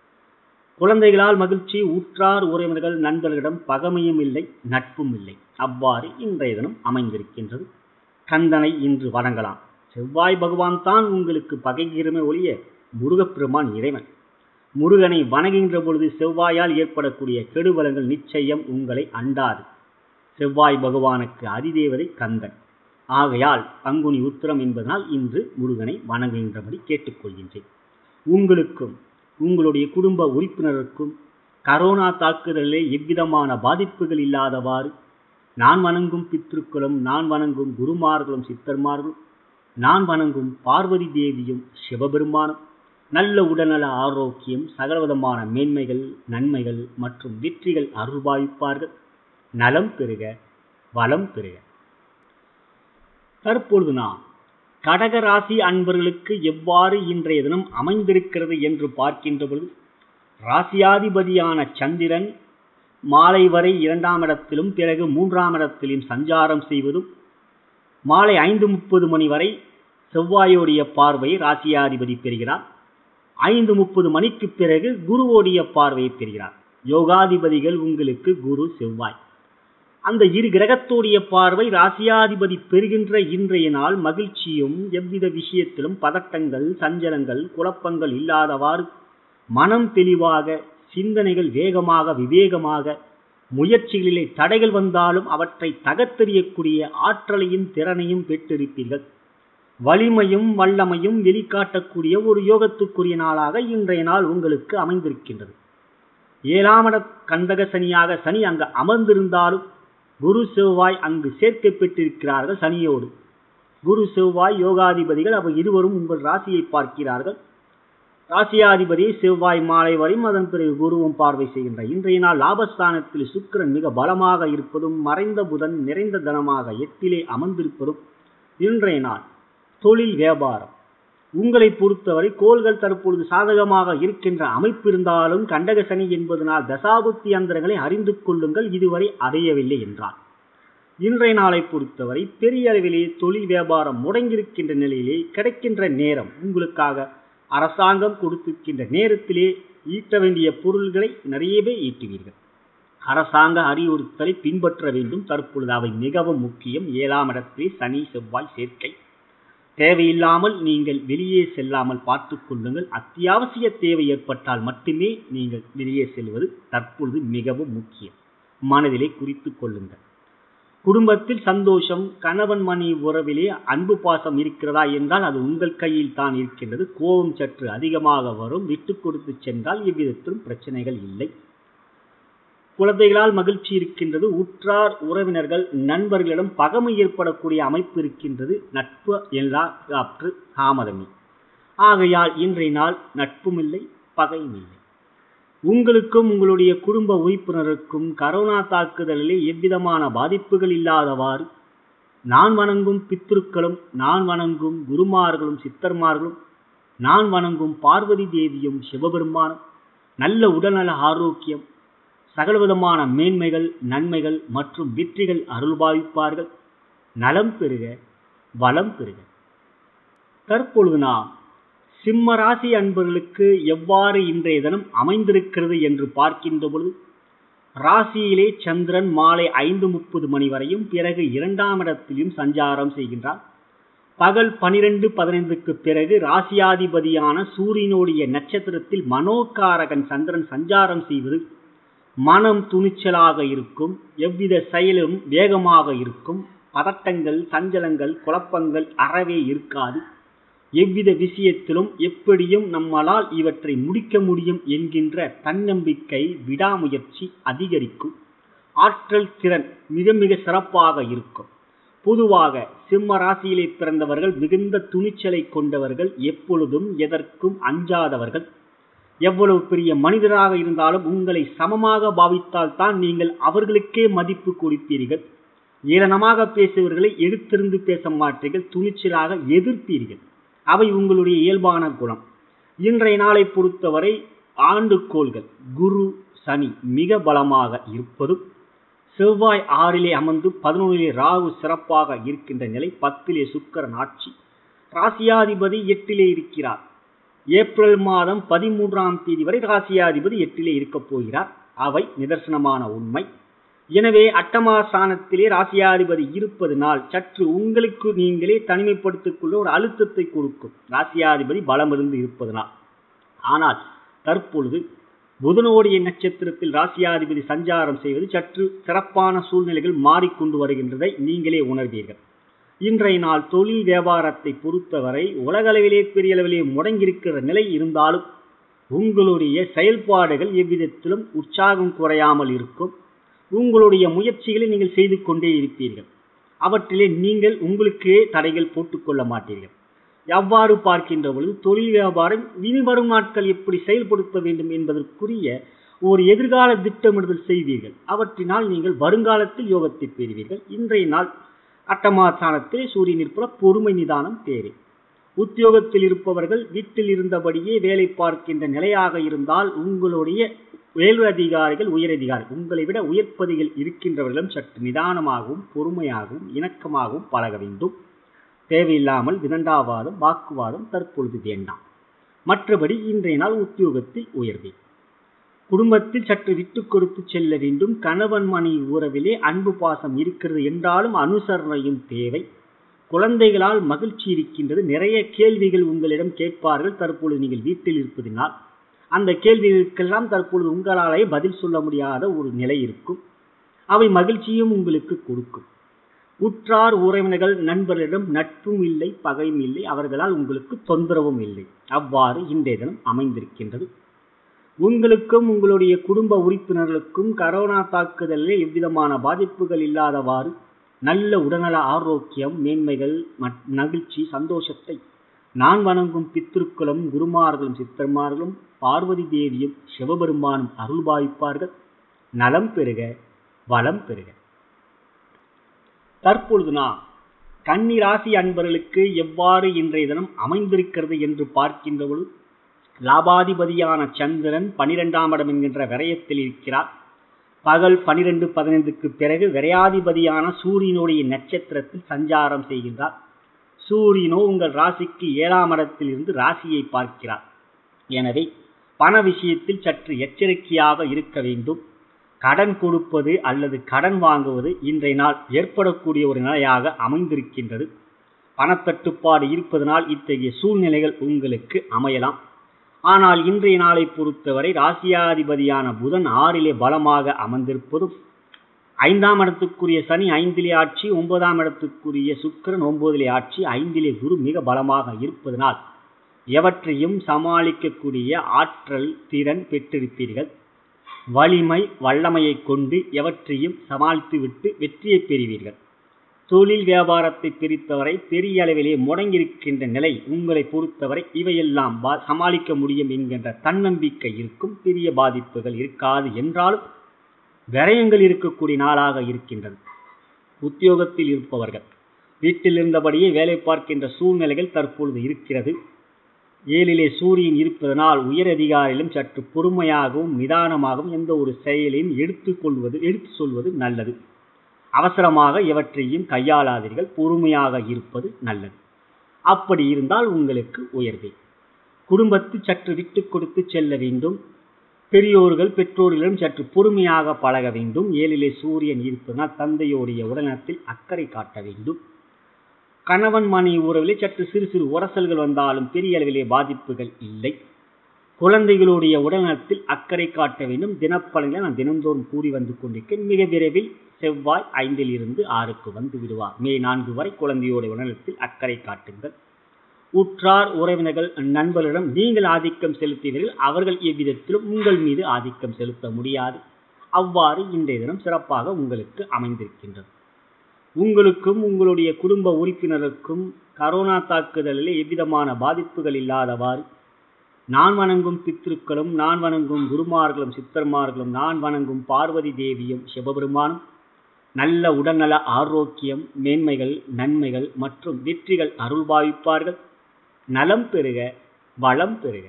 குழந்தைகளால் மகிழ்ச்சி. உற்றார் உறவினர்கள் நண்பர்களிடம் பகைமையும் இல்லை, நட்பும் இல்லை. அவ்வாறு இன்றைய தினம் அமைந்திருக்கின்றது. கந்தனை இன்று வணங்கலாம். செவ்வாய் பகவான் தான் உங்களுக்கு பகைகிறமே ஒழிய முருகப்பெருமான் இறைவன். முருகனை வணங்குகின்ற பொழுது செவ்வாயால் ஏற்படக்கூடிய கெடுபலங்கள் நிச்சயம் உங்களை அண்டாது. செவ்வாய் பகவானுக்கு அதிதேவதை கந்தன். ஆகையால் பங்குனி உத்திரம் என்பதனால் இன்று முருகனை வணங்குகின்றபடி கேட்டுக்கொள்கின்றேன். உங்களுக்கும் உங்களுடைய குடும்ப உறுப்பினருக்கும் கரோனா தாக்குதலிலே எவ்விதமான பாதிப்புகள் இல்லாதவாறு நான் வணங்கும் பித்ருக்களும், நான் வணங்கும் குருமார்களும், சித்தர்மார்களும், நான் வணங்கும் பார்வதி தேவியும் சிவபெருமானும் நல்ல உடல்நல ஆரோக்கியம், சகலவிதமான மேன்மைகள், நன்மைகள் மற்றும் வெற்றிகள் அருள்பாவிப்பார்கள். நலம் பெறுக, வளம் பெறுக. தற்பொழுது நாம் கடக ராசி அன்பர்களுக்கு எவ்வாறு இன்றைய தினம் அமைந்திருக்கிறது என்று பார்க்கின்ற பொழுது, ராசியாதிபதியான சந்திரன் மாலை வரை 2ஆம் இடத்திலும் பிறகு 3ஆம் இடத்திலும் சஞ்சாரம் செய்வதும், மாலை 5:30 மணி வரை செவ்வாயோடைய பார்வை ராசியாதிபதி பெறுகிறார். 5:30 மணிக்கு பிறகு குருவோடைய பார்வையை பெறுகிறார். யோகாதிபதிகள் உங்களுக்கு குரு, செவ்வாய். அந்த இரு கிரகத்தோடைய பார்வை ராசியாதிபதி பெறுகின்ற இன்றைய நாள் மகிழ்ச்சியும், எவ்வித விஷயத்திலும் பதட்டங்கள், சஞ்சலங்கள், குழப்பங்கள் இல்லாதவாறு மனம் தெளிவாக, சிந்தனைகள் வேகமாக, விவேகமாக, முயற்சிகளிலே தடைகள் வந்தாலும் அவற்றை தகர்த்தெறியக்கூடிய ஆற்றலையும் திறனையும் பெற்றிருப்பீர்கள். வலிமையும் வல்லமையும் வெளிக்காட்டக்கூடிய ஒரு யோகத்துக்குரிய நாளாக இன்றைய நாள் உங்களுக்கு அமைந்திருக்கின்றது. 7ஆம் இட கண்டக சனியாக சனி அங்கு அமர்ந்திருந்தாலும் குரு செவ்வாய் அங்கு சேர்க்கை பெற்றிருக்கிறார்கள். சனியோடு குரு செவ்வாய் யோகாதிபதிகள் அவர் இருவரும் உங்கள் ராசியை பார்க்கிறார்கள். ராசியாதிபதி செவ்வாய் மாலை வரையும், அதன் பிறகு குருவும் பார்வை செய்கின்ற இன்றைய நாள் லாபஸ்தானத்தில் சுக்கிரன் மிக பலமாக இருப்பதும், மறைந்த புதன் நிறைந்த தனமாக 8 அமர்ந்திருப்பதும் இன்றைய நாள் தொழில் வியாபாரம். உங்களை பொறுத்தவரை கோள்கள் தற்பொழுது சாதகமாக இருக்கின்ற அமைப்பு இருந்தாலும் கண்டக சனி என்பதனால் தசாபுத்தி அந்தரங்களை அறிந்து கொள்ளுங்கள். இதுவரை அடையவில்லை என்றால் இன்றைய நாளை பொறுத்தவரை பெரிய அளவிலே தொழில் வியாபாரம் முடங்கியிருக்கின்ற நிலையிலே கிடைக்கின்ற நேரம், உங்களுக்காக அரசாங்கம் கொடுத்திருக்கின்ற நேரத்திலே ஈட்ட வேண்டிய பொருள்களை நிறையவே ஈட்டுவீர்கள். அரசாங்க அறிவுறுத்தலை பின்பற்ற வேண்டும். தற்பொழுது அவை மிகவும் முக்கியம். 7ஆம் இடத்திலே சனி செவ்வாய் சேர்க்கை. தேவையில்லாமல் நீங்கள் வெளியே செல்லாமல் பார்த்துக் கொள்ளுங்கள். அத்தியாவசிய தேவை ஏற்பட்டால் மட்டுமே நீங்கள் வெளியே செல்வது தற்பொழுது மிகவும் முக்கியம். மனதிலே குறித்துக் கொள்ளுங்கள். குடும்பத்தில் சந்தோஷம். கணவன் மனைவி உறவிலே அன்பு பாசம் இருக்கிறதா என்றால் அது உங்கள் கையில் தான் இருக்கின்றது. கோபம் சற்று அதிகமாக வரும். விட்டு கொடுத்து சென்றால் எவ்விதத்திலும் பிரச்சனைகள் இல்லை. குழந்தைகளால் மகிழ்ச்சி இருக்கின்றது. உற்றார் உறவினர்கள் நண்பர்களிடம் பகைமை ஏற்படக்கூடிய அமைப்பு இருக்கின்றது. நட்பு எல்லா காற்று தாமதமே. ஆகையால் இன்றைய நாள் நட்பும் இல்லை, பகையும் இல்லை. உங்களுக்கும் உங்களுடைய குடும்ப உறுப்பினருக்கும் கரோனா தாக்குதலிலே எவ்விதமான பாதிப்புகள் இல்லாதவாறு நான் வணங்கும் பித்ருக்களும், நான் வணங்கும் குருமார்களும் சித்தர்மார்களும், நான் வணங்கும் பார்வதி தேவியும் சிவபெருமானும் நல்ல உடல்நல ஆரோக்கியம், சகலவிதமான மேன்மைகள், நன்மைகள் மற்றும் வெற்றிகள் அருள்பாவிப்பார்கள். நலம் பெறுக, வளம் பெறுக. தற்பொழுது நாம் சிம்ம ராசி அன்பர்களுக்கு எவ்வாறு இன்றைய தினம் அமைந்திருக்கிறது என்று பார்க்கின்ற பொழுது, ராசியிலே சந்திரன் மாலை 5:30 மணி வரையும், பிறகு 2ஆம் இடத்திலும் சஞ்சாரம் செய்கின்றார். பகல் 12:15க்கு பிறகு ராசியாதிபதியான சூரியனுடைய நட்சத்திரத்தில் மனோகாரகன் சந்திரன் சஞ்சாரம் செய்வது மனம் துணிச்சலாக இருக்கும், எவ்வித செயலும் வேகமாக இருக்கும், பதட்டங்கள், சஞ்சலங்கள், குழப்பங்கள் அறவே இருக்காது. எவ்வித விஷயத்திலும் எப்படியும் நம்மால் இவற்றை முடிக்க முடியும் என்கின்ற தன்னம்பிக்கை, விடாமுயற்சி அதிகரிக்கும். ஆற்றல் திறன் மிக மிக சிறப்பாக இருக்கும். பொதுவாக சிம்ம ராசியிலே பிறந்தவர்கள் மிகுந்த துணிச்சலை கொண்டவர்கள், எப்பொழுதும் எதற்கும் அஞ்சாதவர்கள். எவ்வளவு பெரிய மனிதராக இருந்தாலும் உங்களை சமமாக பாவித்தால் தான் நீங்கள் அவர்களுக்கே மதிப்பு கொடுப்பீர்கள். ஏளனமாக பேசுபவர்களை எடுத்திருந்து பேச மாட்டீர்கள், துணிச்சலாக எதிர்ப்பீர்கள். அவை உங்களுடைய இயல்பான குணம். இன்றைய நாளை பொறுத்தவரை ஆண்டுகோள்கள் குரு, சனி மிக பலமாக இருப்பதும், செவ்வாய் 6லே அமர்ந்து 11லே ராகு சிறப்பாக இருக்கின்ற நிலை, 10லே சுக்கிரன் ஆட்சி, ராசியாதிபதி 8லே இருக்கிறார். ஏப்ரல் மாதம் 13ஆம் தேதி வரை ராசியாதிபதி 8லே இருக்கப் போகிறார். அவை நிதர்சனமான உண்மை. எனவே அட்டமாஸ்தானத்திலே ராசியாதிபதி இருப்பதனால் சற்று உங்களுக்கு நீங்களே தனிமைப்படுத்திக் கொள்ள ஒரு அழுத்தத்தை கொடுக்கும், ராசியாதிபதி பலமிருந்து இருப்பதனால். ஆனால் தற்பொழுது புதனுடைய நட்சத்திரத்தில் ராசியாதிபதி சஞ்சாரம் செய்வது சற்று சிறப்பான சூழ்நிலைகள் மாறிக்கொண்டு வருகின்றதை நீங்களே உணர்வீர்கள். இன்றைய நாள் தொழில் வியாபாரத்தை பொறுத்தவரை உலகளவிலே பெரிய அளவிலே முடங்கியிருக்கிற நிலை இருந்தாலும் உங்களுடைய செயல்பாடுகள் எவ்விதத்திலும் உற்சாகம் குறையாமல் இருக்கும். உங்களுடைய முயற்சிகளை நீங்கள் செய்து கொண்டே இருப்பீர்கள். அவற்றிலே நீங்கள் உங்களுக்கே தடைகள் போட்டுக்கொள்ள மாட்டீர்கள். எவ்வாறு பார்க்கின்ற பொழுது தொழில் வியாபாரம் இனி வரும் நாட்கள் எப்படி செயல்படுத்த வேண்டும் என்பதற்குரிய ஒரு எதிர்கால திட்டமிடுதல் செய்வீர்கள். அவற்றினால் நீங்கள் வருங்காலத்தில் யோகத்தை பெறுவீர்கள். இன்றைய நாள் அட்டமாஸ்தானத்தில் சூரியன் இருப்ப பொறுமை நிதானம் தேவை. உத்தியோகத்தில் இருப்பவர்கள் வீட்டில் இருந்தபடியே வேலை பார்க்கின்ற நிலையாக இருந்தால் உங்களுடைய மேலதிகாரிகள், உயரதிகாரிகள், உங்களை விட உயர்பதிகள் இருக்கின்றவர்களும் சற்று நிதானமாகவும் பொறுமையாகவும் இணக்கமாகவும் பழக வேண்டும். தேவையில்லாமல் விதண்டாவாதம், வாக்குவாதம் தற்பொழுது வேண்டாம். மற்றபடி இன்றைய நாள் உத்தியோகத்தில் உயர்வே. குடும்பத்தில் சற்று விட்டு கொடுத்து செல்ல வேண்டும். கணவன் மனைவி உறவிலே அன்பு பாசம் இருக்கிறது என்றாலும் அனுசரணையும் தேவை. குழந்தைகளால் மகிழ்ச்சி இருக்கின்றது. நிறைய கேள்விகள் உங்களிடம் கேட்பார்கள். தற்பொழுது நீங்கள் வீட்டில் இருப்பதினால் அந்த கேள்விகளுக்கெல்லாம் தற்பொழுது உங்களாலே பதில் சொல்ல முடியாத ஒரு நிலை இருக்கும். அவை மகிழ்ச்சியும் உங்களுக்கு கொடுக்கும். உற்றார் உறவினர்கள் நண்பர்களிடம் நட்பும் இல்லை, பகையும் இல்லை. அவர்களால் உங்களுக்கு தொந்தரவும் இல்லை. அவ்வாறு இன்றைய தினம் அமைந்திருக்கின்றது. உங்களுக்கும் உங்களுடைய குடும்ப உறுப்பினர்களுக்கும் கரோனா தாக்குதலில் எவ்விதமான பாதிப்புகள் இல்லாதவாறு நல்ல உடல்நல ஆரோக்கியம், மேன்மைகள், மகிழ்ச்சி, சந்தோஷத்தை நான் வணங்கும் பித்ருக்களும் குருமார்களும் சித்தர்மார்களும் பார்வதி தேவியும் சிவபெருமானும் அருள்பாவிப்பார்கள். நலம் பெறுக, வளம் பெறுக. தற்பொழுது நாம் கன்னி ராசி அன்பர்களுக்கு எவ்வாறு இன்றைய தினம் அமைந்திருக்கிறது என்று பார்க்கின்ற பொழுது, லாபாதிபதியான சந்திரன் 12ஆம் இடம் என்கின்ற விரயத்தில் இருக்கிறார். பகல் 12:15க்கு பிறகு விரையாதிபதியான சூரியனுடைய நட்சத்திரத்தில் சஞ்சாரம் செய்கின்றார். சூரியனோ உங்கள் ராசிக்கு 7ஆம் இடத்தில் இருந்து ராசியை பார்க்கிறார். எனவே பண விஷயத்தில் சற்று எச்சரிக்கையாக இருக்க வேண்டும். கடன் கொடுப்பது அல்லது கடன் வாங்குவது இன்றைய நாள் ஏற்படக்கூடிய ஒரு நிலையாக அமைந்திருக்கின்றது. பணத்தட்டுப்பாடு இருப்பதனால் இத்தகைய சூழ்நிலைகள் உங்களுக்கு அமையலாம். ஆனால் இன்றைய நாளை பொறுத்தவரை ராசியாதிபதியான புதன் 6லே பலமாக அமர்ந்திருப்பதும், 5ஆம் இடத்துக்குரிய சனி 5லே ஆட்சி, 9ஆம் இடத்துக்குரிய சுக்கிரன் 9லே ஆட்சி, 5லே குரு மிக பலமாக இருப்பதனால் எவற்றையும் சமாளிக்கக்கூடிய ஆற்றல் திறன் பெற்றிருப்பீர்கள். வலிமை வல்லமையை கொண்டு எவற்றையும் சமாளித்துவிட்டு வெற்றியை பெறுவீர்கள். தொழில் வியாபாரத்தை பிரித்தவரை பெரிய அளவிலே முடங்கியிருக்கின்ற நிலை உங்களை பொறுத்தவரை இவையெல்லாம் சமாளிக்க முடியும் என்கின்ற தன்னம்பிக்கை இருக்கும். பெரிய பாதிப்புகள் இருக்காது என்றாலும் விரயங்கள் இருக்கக்கூடிய நாளாக இருக்கின்றது. உத்தியோகத்தில் இருப்பவர்கள் வீட்டில் இருந்தபடியே வேலை பார்க்கின்ற சூழ்நிலைகள் தற்பொழுது இருக்கிறது. 7லே சூரியன் இருப்பதனால் உயர் அதிகாரிகளும் சற்று பொறுமையாகவும் நிதானமாகவும் எந்த ஒரு செயலையும் எடுத்து சொல்வது நல்லது. அவசரமாக எவற்றையும் கையாளாதீர்கள். பொறுமையாக இருப்பது நல்லது. அப்படி இருந்தால் உங்களுக்கு உயர்வே. குடும்பத்தில் சற்று விட்டு கொடுத்து செல்ல வேண்டும். பெற்றோர்களிடம் சற்று பொறுமையாக பழக வேண்டும். 7லே சூரியன் இருப்பதனால் தந்தையோடைய உடல்நலத்தில் அக்கறை காட்ட வேண்டும். கணவன் மனைவி உறவிலே சற்று சிறு சிறு உரசல்கள் வந்தாலும் பெரிய அளவிலே பாதிப்புகள் இல்லை. குழந்தைகளுடைய உடல்நலத்தில் அக்கறை காட்ட வேண்டும். தினப்பலன்களை நான் தினந்தோறும் கூறி வந்து கொண்டிருக்கேன். மிக விரைவில் செவ்வாய் 5ல் இருந்து 6க்கு வந்து விடுவார். மே 4 வரை குழந்தையோட உடல்நலத்தில் அக்கறை காட்டுங்கள். உற்றார் உறவினர்கள் நண்பர்களிடம் நீங்கள் ஆதிக்கம் செலுத்துவீர்கள். அவர்கள் எவ்விதத்திலும் உங்கள் மீது ஆதிக்கம் செலுத்த முடியாது. அவ்வாறு இன்றைய தினம் சிறப்பாக உங்களுக்கு அமைந்திருக்கின்றது. உங்களுக்கும் உங்களுடைய குடும்ப உறுப்பினருக்கும் கரோனா தாக்குதலில் எவ்விதமான பாதிப்புகள் இல்லாதவாறு நான் வணங்கும் பித்ருக்களும் நான் வணங்கும் குருமார்களும் சித்தர்மார்களும் நான் வணங்கும் பார்வதி தேவியும் சிவபெருமானும் நல்ல உடல்நல ஆரோக்கியம் மேன்மைகள் நன்மைகள் மற்றும் வெற்றிகள் அருள்பாவிப்பார்கள். நலம் பெறுக வளம் பெறுக.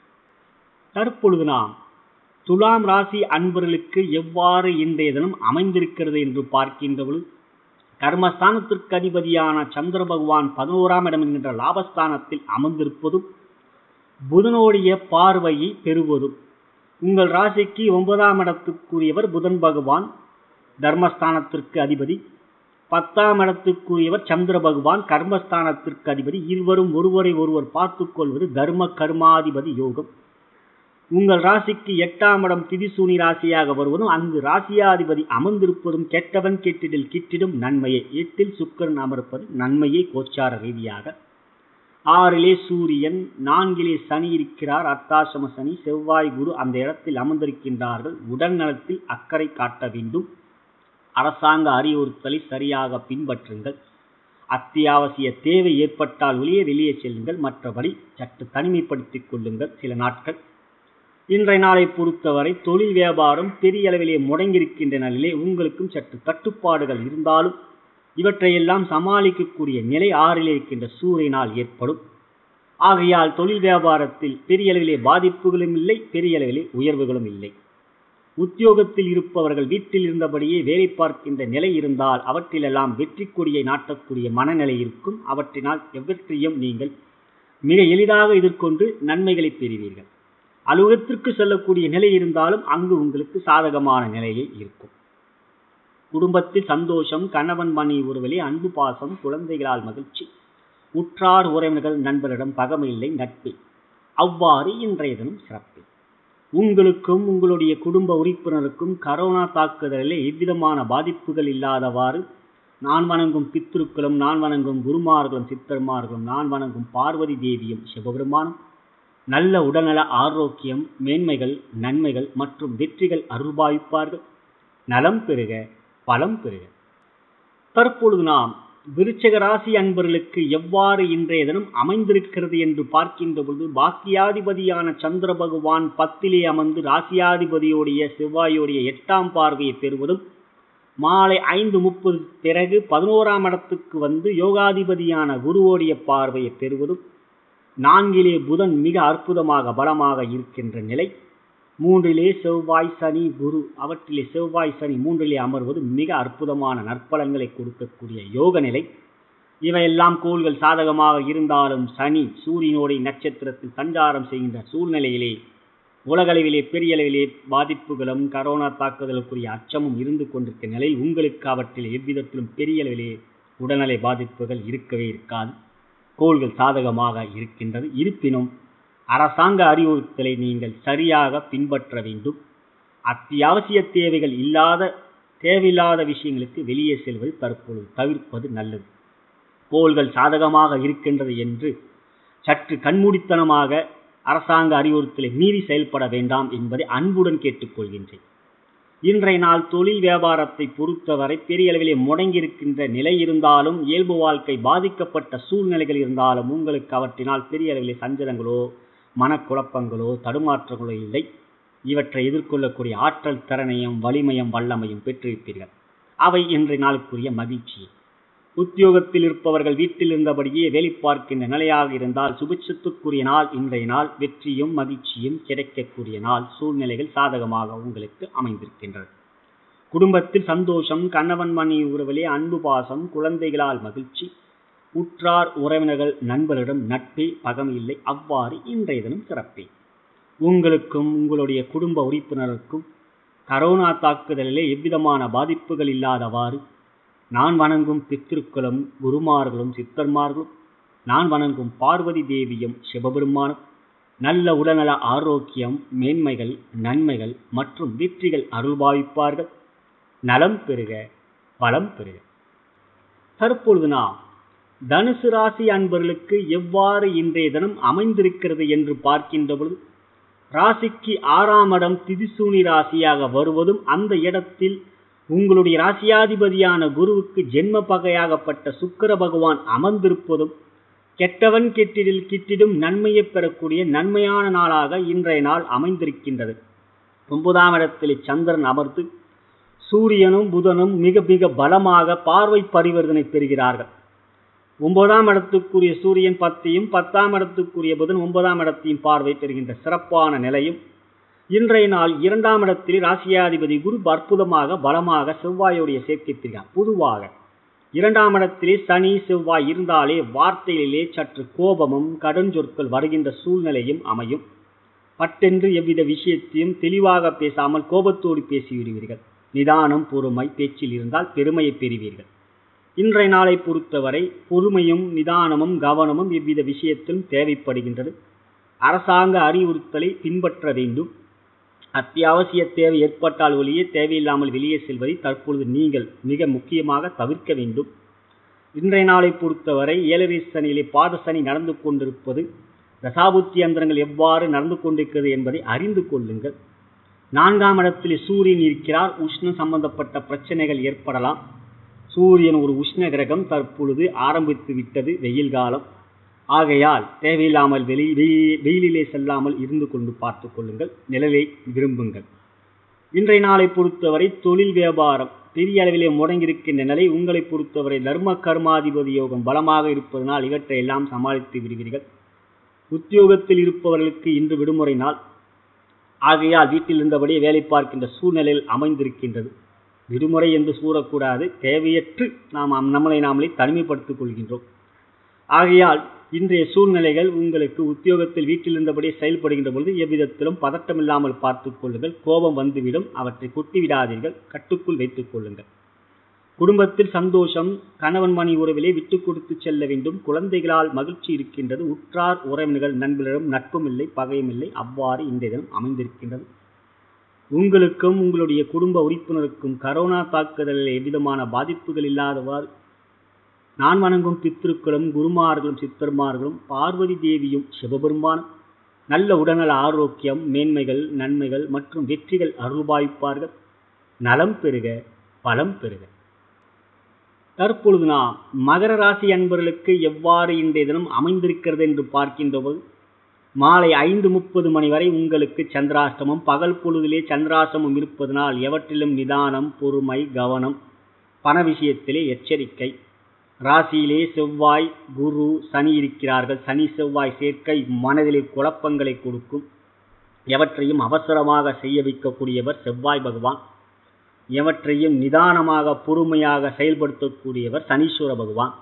தற்பொழுது நாம் துலாம் ராசி அன்பர்களுக்கு எவ்வாறு இன்றைய தினம் அமைந்திருக்கிறது என்று பார்க்கின்ற பொழுது கர்மஸ்தானத்திற்கு அதிபதியான சந்திர பகவான் 11ஆம் இடம் என்கின்ற லாபஸ்தானத்தில் அமர்ந்திருப்பதும் புதனுடைய பார்வையை பெறுவதும் உங்கள் ராசிக்கு 9ஆம் இடத்துக்குரியவர் புதன் பகவான் தர்மஸ்தானத்திற்கு அதிபதி, 10ஆம் இடத்துக்குரியவர் சந்திர பகவான் கர்மஸ்தானத்திற்கு அதிபதி. இருவரும் ஒருவரை ஒருவர் பார்த்துக் கொள்வது தர்ம கர்மாதிபதி யோகம். உங்கள் ராசிக்கு 8ஆம் இடம் திதிசூனி ராசியாக வருவதும் அங்கு ராசியாதிபதி அமர்ந்திருப்பதும் கெட்டவன் கெட்டிடில் கிட்டிடும் நன்மையை. 8ல் சுக்கிரன் அமர்ப்பது நன்மையை கோச்சார ரீதியாக. 6லே சூரியன் 4லே சனி இருக்கிறார். அர்த்தாசிரம சனி செவ்வாய் குரு அந்த இடத்தில் அமர்ந்திருக்கின்றார்கள். உடல் நலத்தில் அக்கறை காட்ட வேண்டும். அரசாங்க அறிவுறுத்தலை சரியாக பின்பற்றுங்கள். அத்தியாவசிய தேவை ஏற்பட்டால் வெளியே செல்லுங்கள். மற்றபடி சற்று தனிமைப்படுத்திக் கொள்ளுங்கள் சில நாட்கள். இன்றைய நாளை பொறுத்தவரை தொழில் வியாபாரம் பெரிய அளவிலே முடங்கியிருக்கின்ற நிலையிலே உங்களுக்கும் சற்று கட்டுப்பாடுகள் இருந்தாலும் இவற்றையெல்லாம் சமாளிக்கக்கூடிய நிலை 6ல் இருக்கின்ற சூரியனால் ஏற்படும். ஆகையால் தொழில் வியாபாரத்தில் பெரிய அளவிலே பாதிப்புகளும் இல்லை, பெரிய அளவிலே உயர்வுகளும் இல்லை. உத்தியோகத்தில் இருப்பவர்கள் வீட்டில் இருந்தபடியே வேலை பார்க்கின்ற நிலை இருந்தால் அவற்றிலெல்லாம் வெற்றி கொடியை நாட்டக்கூடிய மனநிலை இருக்கும். அவற்றினால் எவற்றையும் நீங்கள் மிக எளிதாக எதிர்கொண்டு நன்மைகளை பெறுவீர்கள். அலுவலகத்திற்கு செல்லக்கூடிய நிலை இருந்தாலும் அங்கு உங்களுக்கு சாதகமான நிலையை இருக்கும். குடும்பத்தில் சந்தோஷம், கணவன் மனைவி உறவிலே அன்பு பாசம், குழந்தைகளால் மகிழ்ச்சி, உற்றார் உறவினர்கள் நண்பரிடம் பகமை இல்லை நட்பு. அவ்வாறு இன்றைய தினம் சிறப்பு. உங்களுக்கும் உங்களுடைய குடும்ப உறுப்பினருக்கும் கரோனா தாக்குதலிலே எவ்விதமான பாதிப்புகள் இல்லாதவாறு நான் வணங்கும் பித்ருக்களும் நான் வணங்கும் குருமார்களும் சித்தர்மார்களும் நான் வணங்கும் பார்வதி தேவியும் சிவபெருமானும் நல்ல உடல்நல ஆரோக்கியம் மேன்மைகள் நன்மைகள் மற்றும் வெற்றிகள் அருள்பாவிப்பார்கள். நலம் பெறுக பலம் பெறுக. தற்பொழுது நாம் விருச்சிக ராசி அன்பர்களுக்கு எவ்வாறு இன்றைய தினம் அமைந்திருக்கிறது என்று பார்க்கின்ற பொழுது பாக்கியாதிபதியான சந்திர பகவான் 10லே அமர்ந்து ராசியாதிபதியோடைய செவ்வாயோடைய 8ஆம் பார்வையை பெறுவதும் மாலை 5:30 பிறகு 11ஆம் இடத்துக்கு வந்து யோகாதிபதியான குருவோடைய பார்வையை பெறுவதும் 4லே புதன் மிக அற்புதமாக பலமாக இருக்கின்ற நிலை. 3லே செவ்வாய் சனி குரு அவற்றிலே செவ்வாய் சனி 3லே அமர்வது மிக அற்புதமான நற்பலன்களை கொடுக்கக்கூடிய யோக நிலை. இவையெல்லாம் கோள்கள் சாதகமாக இருந்தாலும் சனி சூரியனுடைய நட்சத்திரத்தில் சஞ்சாரம் செய்கின்ற சூழ்நிலையிலே உலகளவிலே பெரிய அளவிலே பாதிப்புகளும் கரோனா தாக்குதலுக்குரிய அச்சமும் இருந்து கொண்டிருக்கிற நிலையில் உங்களுக்கு அவற்றில் எவ்விதத்திலும் பெரிய அளவிலே உடல்நலை பாதிப்புகள் இருக்கவே இருக்காது. கோள்கள் சாதகமாக இருக்கின்றது. இருப்பினும் அரசாங்க அறிவுறுத்தலை நீங்கள் சரியாக பின்பற்ற வேண்டும். அத்தியாவசிய தேவைகள் தேவையில்லாத விஷயங்களுக்கு வெளியே செல்வது தற்பொழுது தவிர்ப்பது நல்லது. கோள்கள் சாதகமாக இருக்கின்றது என்று சற்று கண்மூடித்தனமாக அரசாங்க அறிவுறுத்தலை மீறி செயல்பட வேண்டாம் என்பதை அன்புடன் கேட்டுக்கொள்கின்றேன். இன்றைய நாள் தொழில் வியாபாரத்தை பொறுத்தவரை பெரிய அளவிலே முடங்கியிருக்கின்ற நிலை இருந்தாலும், இயல்பு வாழ்க்கை பாதிக்கப்பட்ட சூழ்நிலைகள் இருந்தாலும் உங்களுக்கு அவற்றினால் பெரிய அளவிலே சஞ்சலங்களோ மனக்குழப்பங்களோ தடுமாற்றங்களோ இல்லை. இவற்றை எதிர்கொள்ளக்கூடிய ஆற்றல் திறனையும் வலிமையும் வல்லமையும் பெற்றிருப்பீர்கள். அவை இன்றைய நாளுக்குரிய மகிழ்ச்சி. உத்தியோகத்தில் இருப்பவர்கள் வீட்டில் இருந்தபடியே வேலை பார்க்கின்ற நிலையாக இருந்தால் சுபிட்சத்துக்குரிய நாள் இன்றைய நாள். வெற்றியும் மகிழ்ச்சியும் கிடைக்கக்கூடிய நாள். சூழ்நிலைகள் சாதகமாக உங்களுக்கு அமைந்திருக்கின்றது. குடும்பத்தில் சந்தோஷம், கணவன் மனைவி உறவிலே அன்பு பாசம், குழந்தைகளால் மகிழ்ச்சி, உற்றார் உறவினர்கள் நண்பர்களிடம் நட்பே பகமை இல்லை. அவ்வாறு இன்றைய தினம் சிறப்பே. உங்களுக்கும் உங்களுடைய குடும்ப உறுப்பினருக்கும் கரோனா தாக்குதலிலே எவ்விதமான பாதிப்புகள் இல்லாதவாறு நான் வணங்கும் பித்திருக்களும் குருமார்களும் சித்தர்மார்களும், நான் வணங்கும் பார்வதி தேவியும் சிவபெருமானும் நல்ல உடல்நல ஆரோக்கியம், மேன்மைகள், நன்மைகள் மற்றும் வெற்றிகள் அருள்பாவிப்பார்கள். நலம் பெறுக, பலம் பெறுக. தற்பொழுது நாம் தனுசு ராசி அன்பர்களுக்கு எவ்வாறு இன்றைய தினம் அமைந்திருக்கிறது என்று பார்க்கின்ற பொழுது, ராசிக்கு 6ஆம் இடம் திதிசூனி ராசியாக வருவதும், அந்த இடத்தில் உங்களுடைய ராசியாதிபதியான குருவுக்கு ஜென்ம பகையாகப்பட்ட சுக்கிர பகவான் அமர்ந்திருப்பதும், கெட்டவன் கெட்டிடில் கிட்டிடும் நன்மையை பெறக்கூடிய நன்மையான நாளாக இன்றைய நாள் அமைந்திருக்கின்றது. 9ஆம் இடத்தில் சந்திரன் அமர்ந்து சூரியனும் புதனும் மிக மிக பலமாக பார்வை பரிவர்த்தனை பெறுகிறார்கள். 9ஆம் இடத்துக்குரிய சூரியன் 10ஐயும் 10ஆம் இடத்துக்குரிய புதன் 9ஆம் இடத்தையும் பார்வை பெறுகின்ற சிறப்பான நிலையும், இன்றைய நாள் 2ஆம் இடத்தில் ராசியாதிபதி குரு அற்புதமாக பலமாக செவ்வாயுடைய சேர்க்கை பெறுகிறார். பொதுவாக 2ஆம் இடத்திலே சனி செவ்வாய் இருந்தாலே வார்த்தைகளிலே சற்று கோபமும் கடுஞ்சொற்கள் வருகின்ற சூழ்நிலையும் அமையும். பட்டென்று எவ்வித விஷயத்தையும் தெளிவாக பேசாமல் கோபத்தோடு பேசிவிடுவீர்கள். நிதானம் பொறுமை பேச்சில் இருந்தால் பெருமையை பெறுவீர்கள். இன்றைய நாளை பொறுத்தவரை பொறுமையும் நிதானமும் கவனமும் எவ்வித விஷயத்திலும் தேவைப்படுகின்றது. அரசாங்க அறிவுறுத்தலை பின்பற்ற வேண்டும். அத்தியாவசிய தேவை ஏற்பட்டால் ஒழிய தேவையில்லாமல் வெளியே செல்வதை தற்பொழுது நீங்கள் மிக முக்கியமாக தவிர்க்க வேண்டும். இன்றைய நாளை பொறுத்தவரை 7 சனியிலே பாத சனி நடந்து கொண்டிருப்பது, தசாபுத்தி அந்தரங்கள் எவ்வாறு நடந்து கொண்டிருக்கிறது என்பதை அறிந்து கொள்ளுங்கள். 4ஆம் இடத்தில் சூரியன் இருக்கிறார். உஷ்ணம் சம்பந்தப்பட்ட பிரச்சனைகள் ஏற்படலாம். சூரியன் ஒரு உஷ்ண கிரகம். தற்பொழுது ஆரம்பித்து விட்டது வெயில் காலம். ஆகையால் தேவையில்லாமல் வெயிலிலே செல்லாமல் இருந்து கொண்டு பார்த்து கொள்ளுங்கள். நிழலை விரும்புங்கள். இன்றைய நாளை பொறுத்தவரை தொழில் வியாபாரம் பெரிய அளவிலே முடங்கியிருக்கின்ற நிலை. உங்களை பொறுத்தவரை தர்ம கர்மாதிபதி யோகம் பலமாக இருப்பதனால் இவற்றை எல்லாம் சமாளித்து விடுவீர்கள். உத்தியோகத்தில் இருப்பவர்களுக்கு இன்று விடுமுறை நாள். ஆகையால் வீட்டில் இருந்தபடியே வேலை பார்க்கின்ற சூழ்நிலையில் அமைந்திருக்கின்றது. விடுமுறை என்று கூறக்கூடாது, தேவையற்று நம்மளை நாமளே தனிமைப்படுத்திக் கொள்கின்றோம். ஆகையால் இன்றைய சூழ்நிலைகள் உங்களுக்கு உத்தியோகத்தில் வீட்டில் இருந்தபடியே செயல்படுகின்ற பொழுது எவ்விதத்திலும் பதட்டமில்லாமல் பார்த்துக் கொள்ளுங்கள். கோபம் வந்துவிடும், அவற்றை கொட்டிவிடாதீர்கள், கட்டுக்குள் வைத்துக் கொள்ளுங்கள். குடும்பத்தில் சந்தோஷம், கணவன் மனைவி உறவிலே விட்டு கொடுத்து செல்ல வேண்டும். குழந்தைகளால் மகிழ்ச்சி இருக்கின்றது. உற்றார் உறவினர்கள் நண்பர்களிடம் நட்பும் இல்லை பகையும் இல்லை. அவ்வாறு இன்றைய தினம் அமைந்திருக்கின்றது. உங்களுக்கும் உங்களுடைய குடும்ப உறுப்பினருக்கும் கரோனா தாக்குதலில் எவ்விதமான பாதிப்புகள் இல்லாதவாறு நான் வணங்கும் பித்திருக்களும் குருமார்களும் சித்தர்மார்களும் பார்வதி தேவியும் சிவபெருமானும் நல்ல உடல்நல ஆரோக்கியம், மேன்மைகள், நன்மைகள் மற்றும் வெற்றிகள் அருள்பாவிப்பார்கள். நலம் பெறுக, பலம் பெறுக. தற்பொழுது நாம் மகர ராசி அன்பர்களுக்கு எவ்வாறு இன்றைய தினம் அமைந்திருக்கிறது என்று பார்க்கின்ற போது, மாலை 5:30 மணி வரை உங்களுக்கு சந்திராஷ்டமம். பகல் பொழுதிலே சந்திராஷ்டமம் இருப்பதனால் எவற்றிலும் நிதானம், பொறுமை, கவனம், பண விஷயத்திலே எச்சரிக்கை. ராசியிலே செவ்வாய், குரு, சனி இருக்கிறார்கள். சனி செவ்வாய் சேர்க்கை மனதிலே குழப்பங்களை கொடுக்கும். எவற்றையும் அவசரமாக செய்ய வைக்கக்கூடியவர் செவ்வாய் பகவான். எவற்றையும் நிதானமாக பொறுமையாக செயல்படுத்தக்கூடியவர் சனீஸ்வர பகவான்.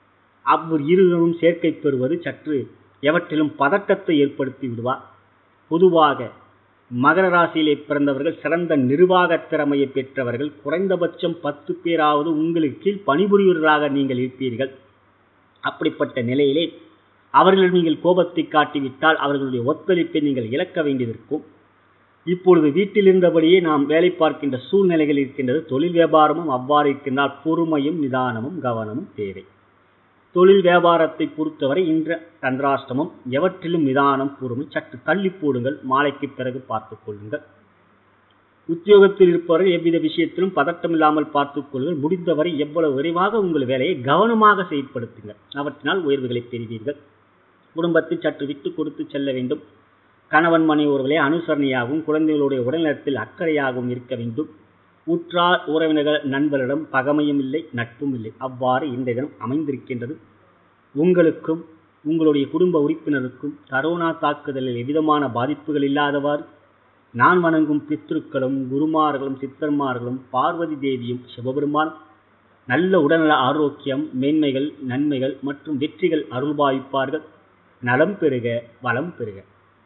இருவரும் சேர்க்கை பெறுவது சற்று எவற்றிலும் பதட்டத்தை ஏற்படுத்தி விடுவார். பொதுவாக மகர ராசியிலே பிறந்தவர்கள் சிறந்த நிர்வாக திறமையை பெற்றவர்கள். குறைந்தபட்சம் 10 பேராவது உங்களுக்கு கீழ் பணிபுரிவர்களாக நீங்கள் இருப்பீர்கள். அப்படிப்பட்ட நிலையிலே அவர்கள் நீங்கள் கோபத்தை காட்டிவிட்டால் அவர்களுடைய ஒத்துழைப்பை நீங்கள் இழக்க வேண்டியிருக்கும். இப்பொழுது வீட்டில் இருந்தபடியே நாம் வேலை பார்க்கின்ற சூழ்நிலைகள் இருக்கின்றது. தொழில் வியாபாரமும் அவ்வாறு இருக்கின்றால் பொறுமையும் நிதானமும் கவனமும் தேவை. தொழில் வியாபாரத்தை பொறுத்தவரை இன்று சந்திராஷ்டமம். எவற்றிலும் நிதானம் பொறுமை சற்று தள்ளி போடுங்கள். மாலைக்கு பிறகு பார்த்துக் கொள்ளுங்கள். உத்தியோகத்தில் இருப்பவர்கள் எவ்வித விஷயத்திலும் பதட்டம் இல்லாமல் பார்த்துக் கொள்ளுங்கள். முடிந்தவரை எவ்வளவு விரைவாக உங்கள் வேலையை கவனமாக செயல்படுத்துங்கள். அவற்றினால் உயர்வுகளை பெறுவீர்கள். குடும்பத்தில் சற்று விட்டு கொடுத்து செல்ல வேண்டும். கணவன் மனைவி ஒருவரை அனுசரணையாகவும் குழந்தைகளுடைய உடல்நலத்தில் அக்கறையாகவும் இருக்க வேண்டும். உற்றார் உறவினர்கள் நண்பர்களிடம் பகைமையும் இல்லை, நட்பும் இல்லை. அவ்வாறு இன்றைய தினம் அமைந்திருக்கின்றது. உங்களுக்கும் உங்களுடைய குடும்ப உறுப்பினருக்கும் கரோனா தாக்குதலில் எவ்விதமான பாதிப்புகள் இல்லாதவாறு நான் வணங்கும் பித்ருக்களும் குருமார்களும் சித்தர்மார்களும் பார்வதி தேவியும் சிவபெருமான் நல்ல உடல்நல ஆரோக்கியம், மேன்மைகள், நன்மைகள் மற்றும் வெற்றிகள் அருள்பாவிப்பார்கள். நலம் பெறுக, வளம் பெறுக.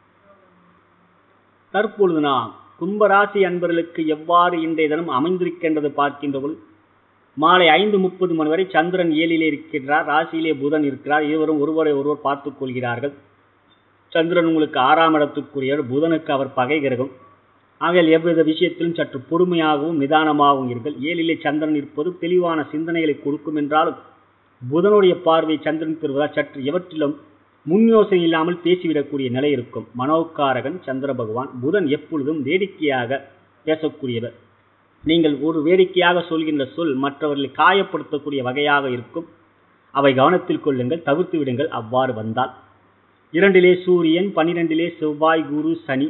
தற்பொழுது நாம் கும்பராசி அன்பர்களுக்கு எவ்வாறு இன்றைய தினம் அமைந்திருக்கின்றது பார்க்கின்ற பொழுது, மாலை 5:30 மணி வரை சந்திரன் 7லே இருக்கின்றார், ராசியிலே புதன் இருக்கிறார். இருவரும் ஒருவரை ஒருவர் பார்த்துக் கொள்கிறார்கள். சந்திரன் உங்களுக்கு 6ஆம் இடத்துக்குரியவர், புதனுக்கு அவர் பகை கிரகம். ஆகையால் எவ்வித விஷயத்திலும் சற்று பொறுமையாகவும் நிதானமாகவும் இருங்கள். 7லே சந்திரன் இருப்பது தெளிவான சிந்தனைகளை கொடுக்கும் என்றாலும் புதனுடைய பார்வை சந்திரன் பெறுவதால் சற்று எவற்றிலும் முன் யோசனை இல்லாமல் பேசிவிடக்கூடிய நிலை இருக்கும். மனோகாரகன் சந்திர பகவான். புதன் எப்பொழுதும் வேடிக்கையாக பேசக்கூடியவர். நீங்கள் ஒரு வேடிக்கையாக சொல்கின்ற சொல் மற்றவர்களை காயப்படுத்தக்கூடிய வகையாக இருக்கும். அவை கவனத்தில் கொள்ளுங்கள், தவிர்த்து விடுங்கள். அவ்வாறு வந்தால் 2லே சூரியன், 12லே செவ்வாய், குரு, சனி,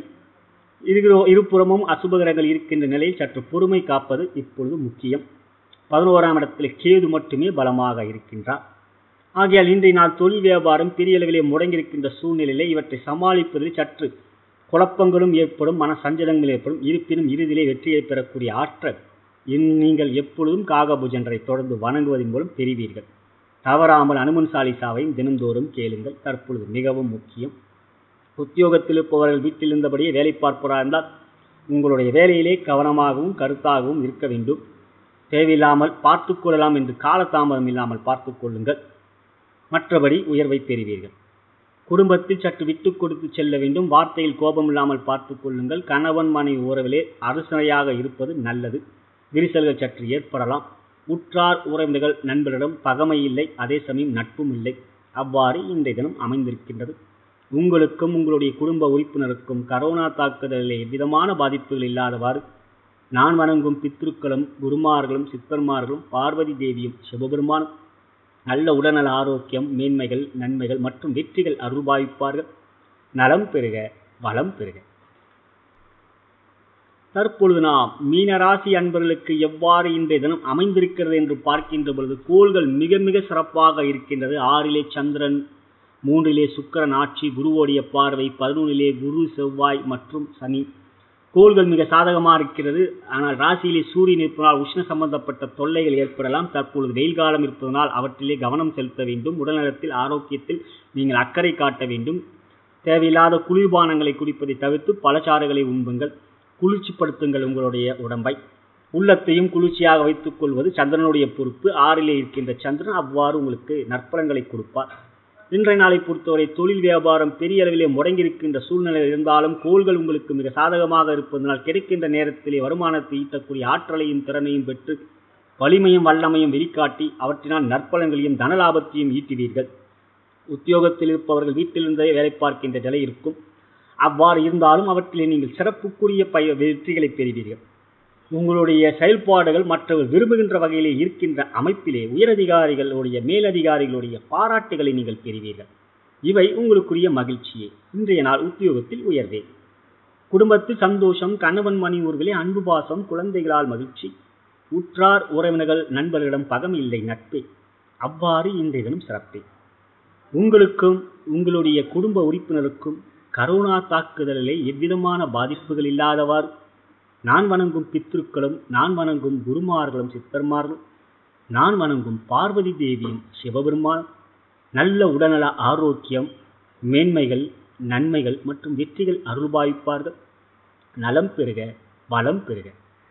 இருபுறமும் அசுபகிரகங்கள் இருக்கின்ற நிலையில் சற்று பொறுமை காப்பது இப்பொழுது முக்கியம். 11ஆம் இடத்தில் கேது மட்டுமே பலமாக இருக்கின்றார். ஆகையால் இன்றைய நாள் தொழில் வியாபாரம் பெரிய அளவிலே முடங்கியிருக்கின்ற சூழ்நிலையிலே இவற்றை சமாளிப்பதில் சற்று குழப்பங்களும் ஏற்படும், மன சஞ்சலங்கள் ஏற்படும். இருப்பினும் இறுதியிலே வெற்றியை பெறக்கூடிய ஆற்றல் நீங்கள் எப்பொழுதும் காகபுஜன்றை தொடர்ந்து வணங்குவதன் மூலம் பெறுவீர்கள். தவறாமல் அனுமன் சாலிசாவையும் தினந்தோறும் கேளுங்கள். தற்பொழுது மிகவும் முக்கியம். உத்தியோகத்தில் இருப்பவர்கள் வீட்டில் இருந்தபடியே வேலை பார்ப்பவராக இருந்தால் உங்களுடைய வேலையிலே கவனமாகவும் கருத்தாகவும் இருக்க வேண்டும். தேவையில்லாமல் பார்த்துக் கொள்ளலாம் என்று காலதாமதம் இல்லாமல் பார்த்துக் கொள்ளுங்கள். மற்றபடி உயர்வை பெறுவீர்கள். குடும்பத்தில் சற்று விட்டு கொடுத்து செல்ல வேண்டும். வார்த்தையில் கோபம் இல்லாமல் பார்த்துக் கொள்ளுங்கள். கணவன் மனைவி உறவிலே அரசனையாக இருப்பது நல்லது. விரிசல்கள் சற்று ஏற்படலாம். உற்றார் உறவினர்கள் நண்பரிடம் பகைமை இல்லை, அதே சமயம் நட்பும் இல்லை. அவ்வாறு இன்றைய தினம் அமைந்திருக்கின்றது. உங்களுக்கும் உங்களுடைய குடும்ப உறுப்பினருக்கும் கரோனா தாக்குதலில் எவ்விதமான பாதிப்புகள் இல்லாதவாறு நான் வணங்கும் பித்ருக்களும் குருமார்களும் சித்தர்மார்களும் பார்வதி தேவியும் சிவபெருமானும் நல்ல உடல்நல ஆரோக்கியம், மேன்மைகள், நன்மைகள் மற்றும் வெற்றிகள் அருள்பாவிப்பார்கள். நலம் பெறுக, வளம் பெறுக. தற்பொழுது நாம் மீனராசி அன்பர்களுக்கு எவ்வாறு இன்றைய தினம் அமைந்திருக்கிறது என்று பார்க்கின்ற பொழுது கோள்கள் மிக மிக சிறப்பாக இருக்கின்றது. 6லே சந்திரன், 3லே சுக்கிரன் ஆட்சி, குருவோடைய பார்வை, 11லே குரு, செவ்வாய் மற்றும் சனி. கோள்கள் மிக சாதகமாக இருக்கிறது. ஆனால் ராசியிலே சூரியன் இருப்பதால் உஷ்ண சம்பந்தப்பட்ட தொல்லைகள் ஏற்படலாம். தற்பொழுது வெயில் காலம் இருப்பதனால் அவற்றிலே கவனம் செலுத்த வேண்டும். உடல்நலத்தில் ஆரோக்கியத்தில் நீங்கள் அக்கறை காட்ட வேண்டும். தேவையில்லாத குளிர்பானங்களை குடிப்பதை தவிர்த்து பழச்சாறுகளை உண்புங்கள். குளிர்ச்சிப்படுத்துங்கள் உங்களுடைய உடம்பை. உள்ளத்தையும் குளிர்ச்சியாக வைத்துக் கொள்வது சந்திரனுடைய பொறுப்பு. 6லே இருக்கின்ற சந்திரன் அவ்வாறு உங்களுக்கு நற்பலன்களை கொடுப்பார். இன்றைய நாளை பொறுத்தவரை தொழில் வியாபாரம் பெரிய அளவிலே முடங்கியிருக்கின்ற சூழ்நிலை இருந்தாலும் கோள்கள் உங்களுக்கு மிக சாதகமாக இருப்பதனால் கிடைக்கின்ற நேரத்திலே வருமானத்தை ஈட்டக்கூடிய ஆற்றலையும் திறனையும் பெற்று வலிமையும் வல்லமையும் வெளிக்காட்டி அவற்றினால் நற்பலன்களையும் தனலாபத்தையும் ஈட்டுவீர்கள். உத்தியோகத்தில் இருப்பவர்கள் வீட்டிலிருந்தே வேலை பார்க்கின்ற நிலை இருக்கும். அவ்வாறு இருந்தாலும் அவற்றிலே நீங்கள் சிறப்புக்குரிய வெற்றிகளை பெறுவீர்கள். உங்களுடைய செயல்பாடுகள் மற்றவர்கள் விரும்புகின்ற வகையிலே இருக்கின்ற அமைப்பிலே உயரதிகாரிகளுடைய மேலதிகாரிகளுடைய பாராட்டுகளை நீங்கள் பெறுவீர்கள். இவை உங்களுக்குரிய மகிழ்ச்சியே. இன்றைய நாள் உத்தியோகத்தில் உயர்வே. குடும்பத்தில் சந்தோஷம், கணவன் மனைவி உறவிலே அன்பு பாசம், குழந்தைகளால் மகிழ்ச்சி, உற்றார் உறவினர்கள் நண்பர்களிடம் பகைமை இல்லை, நட்பே. அவ்வாறு இன்றைய தினம் சிறப்பே. உங்களுக்கும் உங்களுடைய குடும்ப உறுப்பினருக்கும் கரோனா தாக்குதலிலே எவ்விதமான பாதிப்புகள் இல்லாதவாறு நான் வணங்கும் பித்ருக்களும் நான் வணங்கும் குருமார்களும் சித்தர்மார்களும் நான் வணங்கும் பார்வதி தேவியும் சிவபெருமான் நல்ல உடல்நல ஆரோக்கியம், மேன்மைகள், நன்மைகள் மற்றும் வெற்றிகள் அருள்பாவிப்பார்கள். நலம் பெறுக, வளம் பெறுக.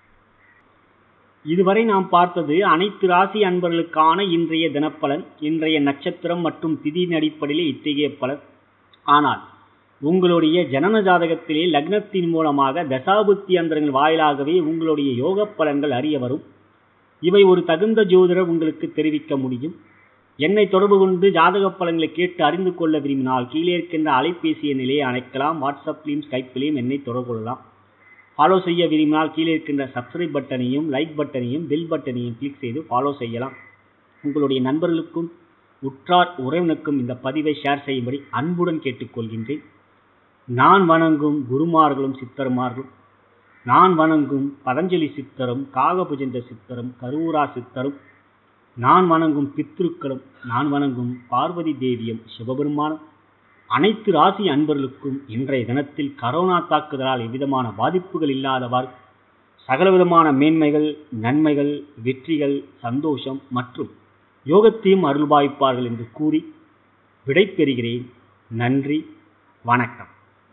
இதுவரை நாம் பார்த்தது அனைத்து ராசி அன்பர்களுக்கான இன்றைய தினப்பலன். இன்றைய நட்சத்திரம் மற்றும் திதியின் அடிப்படையிலே இத்தகைய பலன். ஆனால் உங்களுடைய ஜனன ஜாதகத்திலே லக்னத்தின் மூலமாக தசாபுத்தி அந்தரங்கள் வாயிலாகவே உங்களுடைய யோக பலன்கள் அறிய வரும். இவை ஒரு தகுந்த ஜோதிடர் உங்களுக்கு தெரிவிக்க முடியும். என்னை தொடர்பு கொண்டு ஜாதக பலன்களை கேட்டு அறிந்து கொள்ள விரும்பினால் கீழே இருக்கின்ற அலைபேசி எண்ணிலே அழைக்கலாம். வாட்ஸ்அப்லையும் ஸ்கைப்பிலையும் என்னை தொடர்பு கொள்ளலாம். ஃபாலோ செய்ய விரும்பினால் கீழே இருக்கின்ற சப்ஸ்கிரைப் பட்டனையும் லைக் பட்டனையும் பெல் பட்டனையும் கிளிக் செய்து ஃபாலோ செய்யலாம். உங்களுடைய நண்பர்களுக்கும் உற்றார் உறவினருக்கும் இந்த பதிவை ஷேர் செய்யும்படி அன்புடன் கேட்டுக்கொள்கின்றேன். நான் வணங்கும் குருமார்களும் சித்தர்மார்களும், நான் வணங்கும் பதஞ்சலி சித்தரும், காகபுஜென்ற சித்தரும், கருவூரா சித்தரும், நான் வணங்கும் பித்ருக்களும், நான் வணங்கும் பார்வதி தேவியும் சிவபெருமானும், அனைத்து ராசி அன்பர்களுக்கும் இன்றைய தினத்தில் கரோனா தாக்குதலால் எவ்விதமான பாதிப்புகள் இல்லாதவாறு சகலவிதமான மேன்மைகள், நன்மைகள், வெற்றிகள், சந்தோஷம் மற்றும் யோகத்தையும் அருள்பாய்ப்பார்கள் என்று கூறி விடைபெறுகிறேன். நன்றி, வணக்கம்.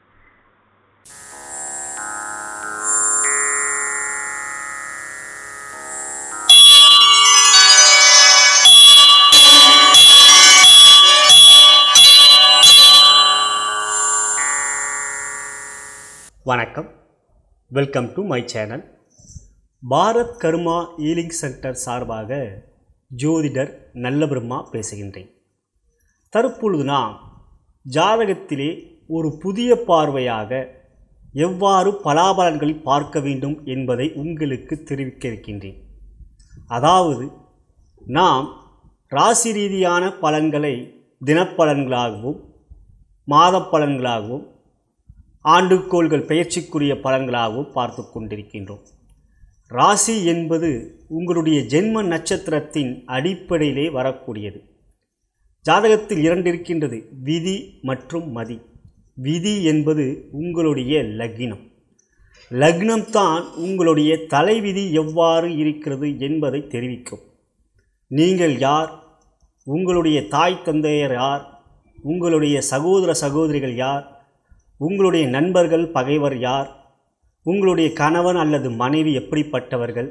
வணக்கம், welcome to my channel. Bharat Karma healing centre சார்பாக ஜோதிடர் நல்ல பிரம்மா பேசுகின்றேன். தற்பொழுது நாம் ஜாதகத்திலே ஒரு புதிய பார்வையாக எவ்வாறு பலாபலன்களை பார்க்க வேண்டும் என்பதை உங்களுக்கு தெரிவிக்க இருக்கின்றேன். அதாவது நாம் ராசி ரீதியான பலன்களை தினப்பலன்களாகவும் மாத பலன்களாகவும் ஆண்டுக்கோள்கள் பெயர்ச்சிக்குரிய பலன்களாகவும் பார்த்து கொண்டிருக்கின்றோம். ராசி என்பது உங்களுடைய ஜென்ம நட்சத்திரத்தின் அடிப்படையிலே வரக்கூடியது. ஜாதகத்தில் இரண்டு இருக்கின்றது, விதி மற்றும் மதி. விதி என்பது உங்களுடைய லக்னம். லக்னம்தான் உங்களுடைய தலைவிதி எவ்வாறு இருக்கிறது என்பதை தெரிவிக்கும். நீங்கள் யார், உங்களுடைய தாய் தந்தையர் யார், உங்களுடைய சகோதர சகோதரிகள் யார், உங்களுடைய நண்பர்கள் பகைவர் யார், உங்களுடைய கணவன் அல்லது மனைவி எப்படிப்பட்டவர்கள்,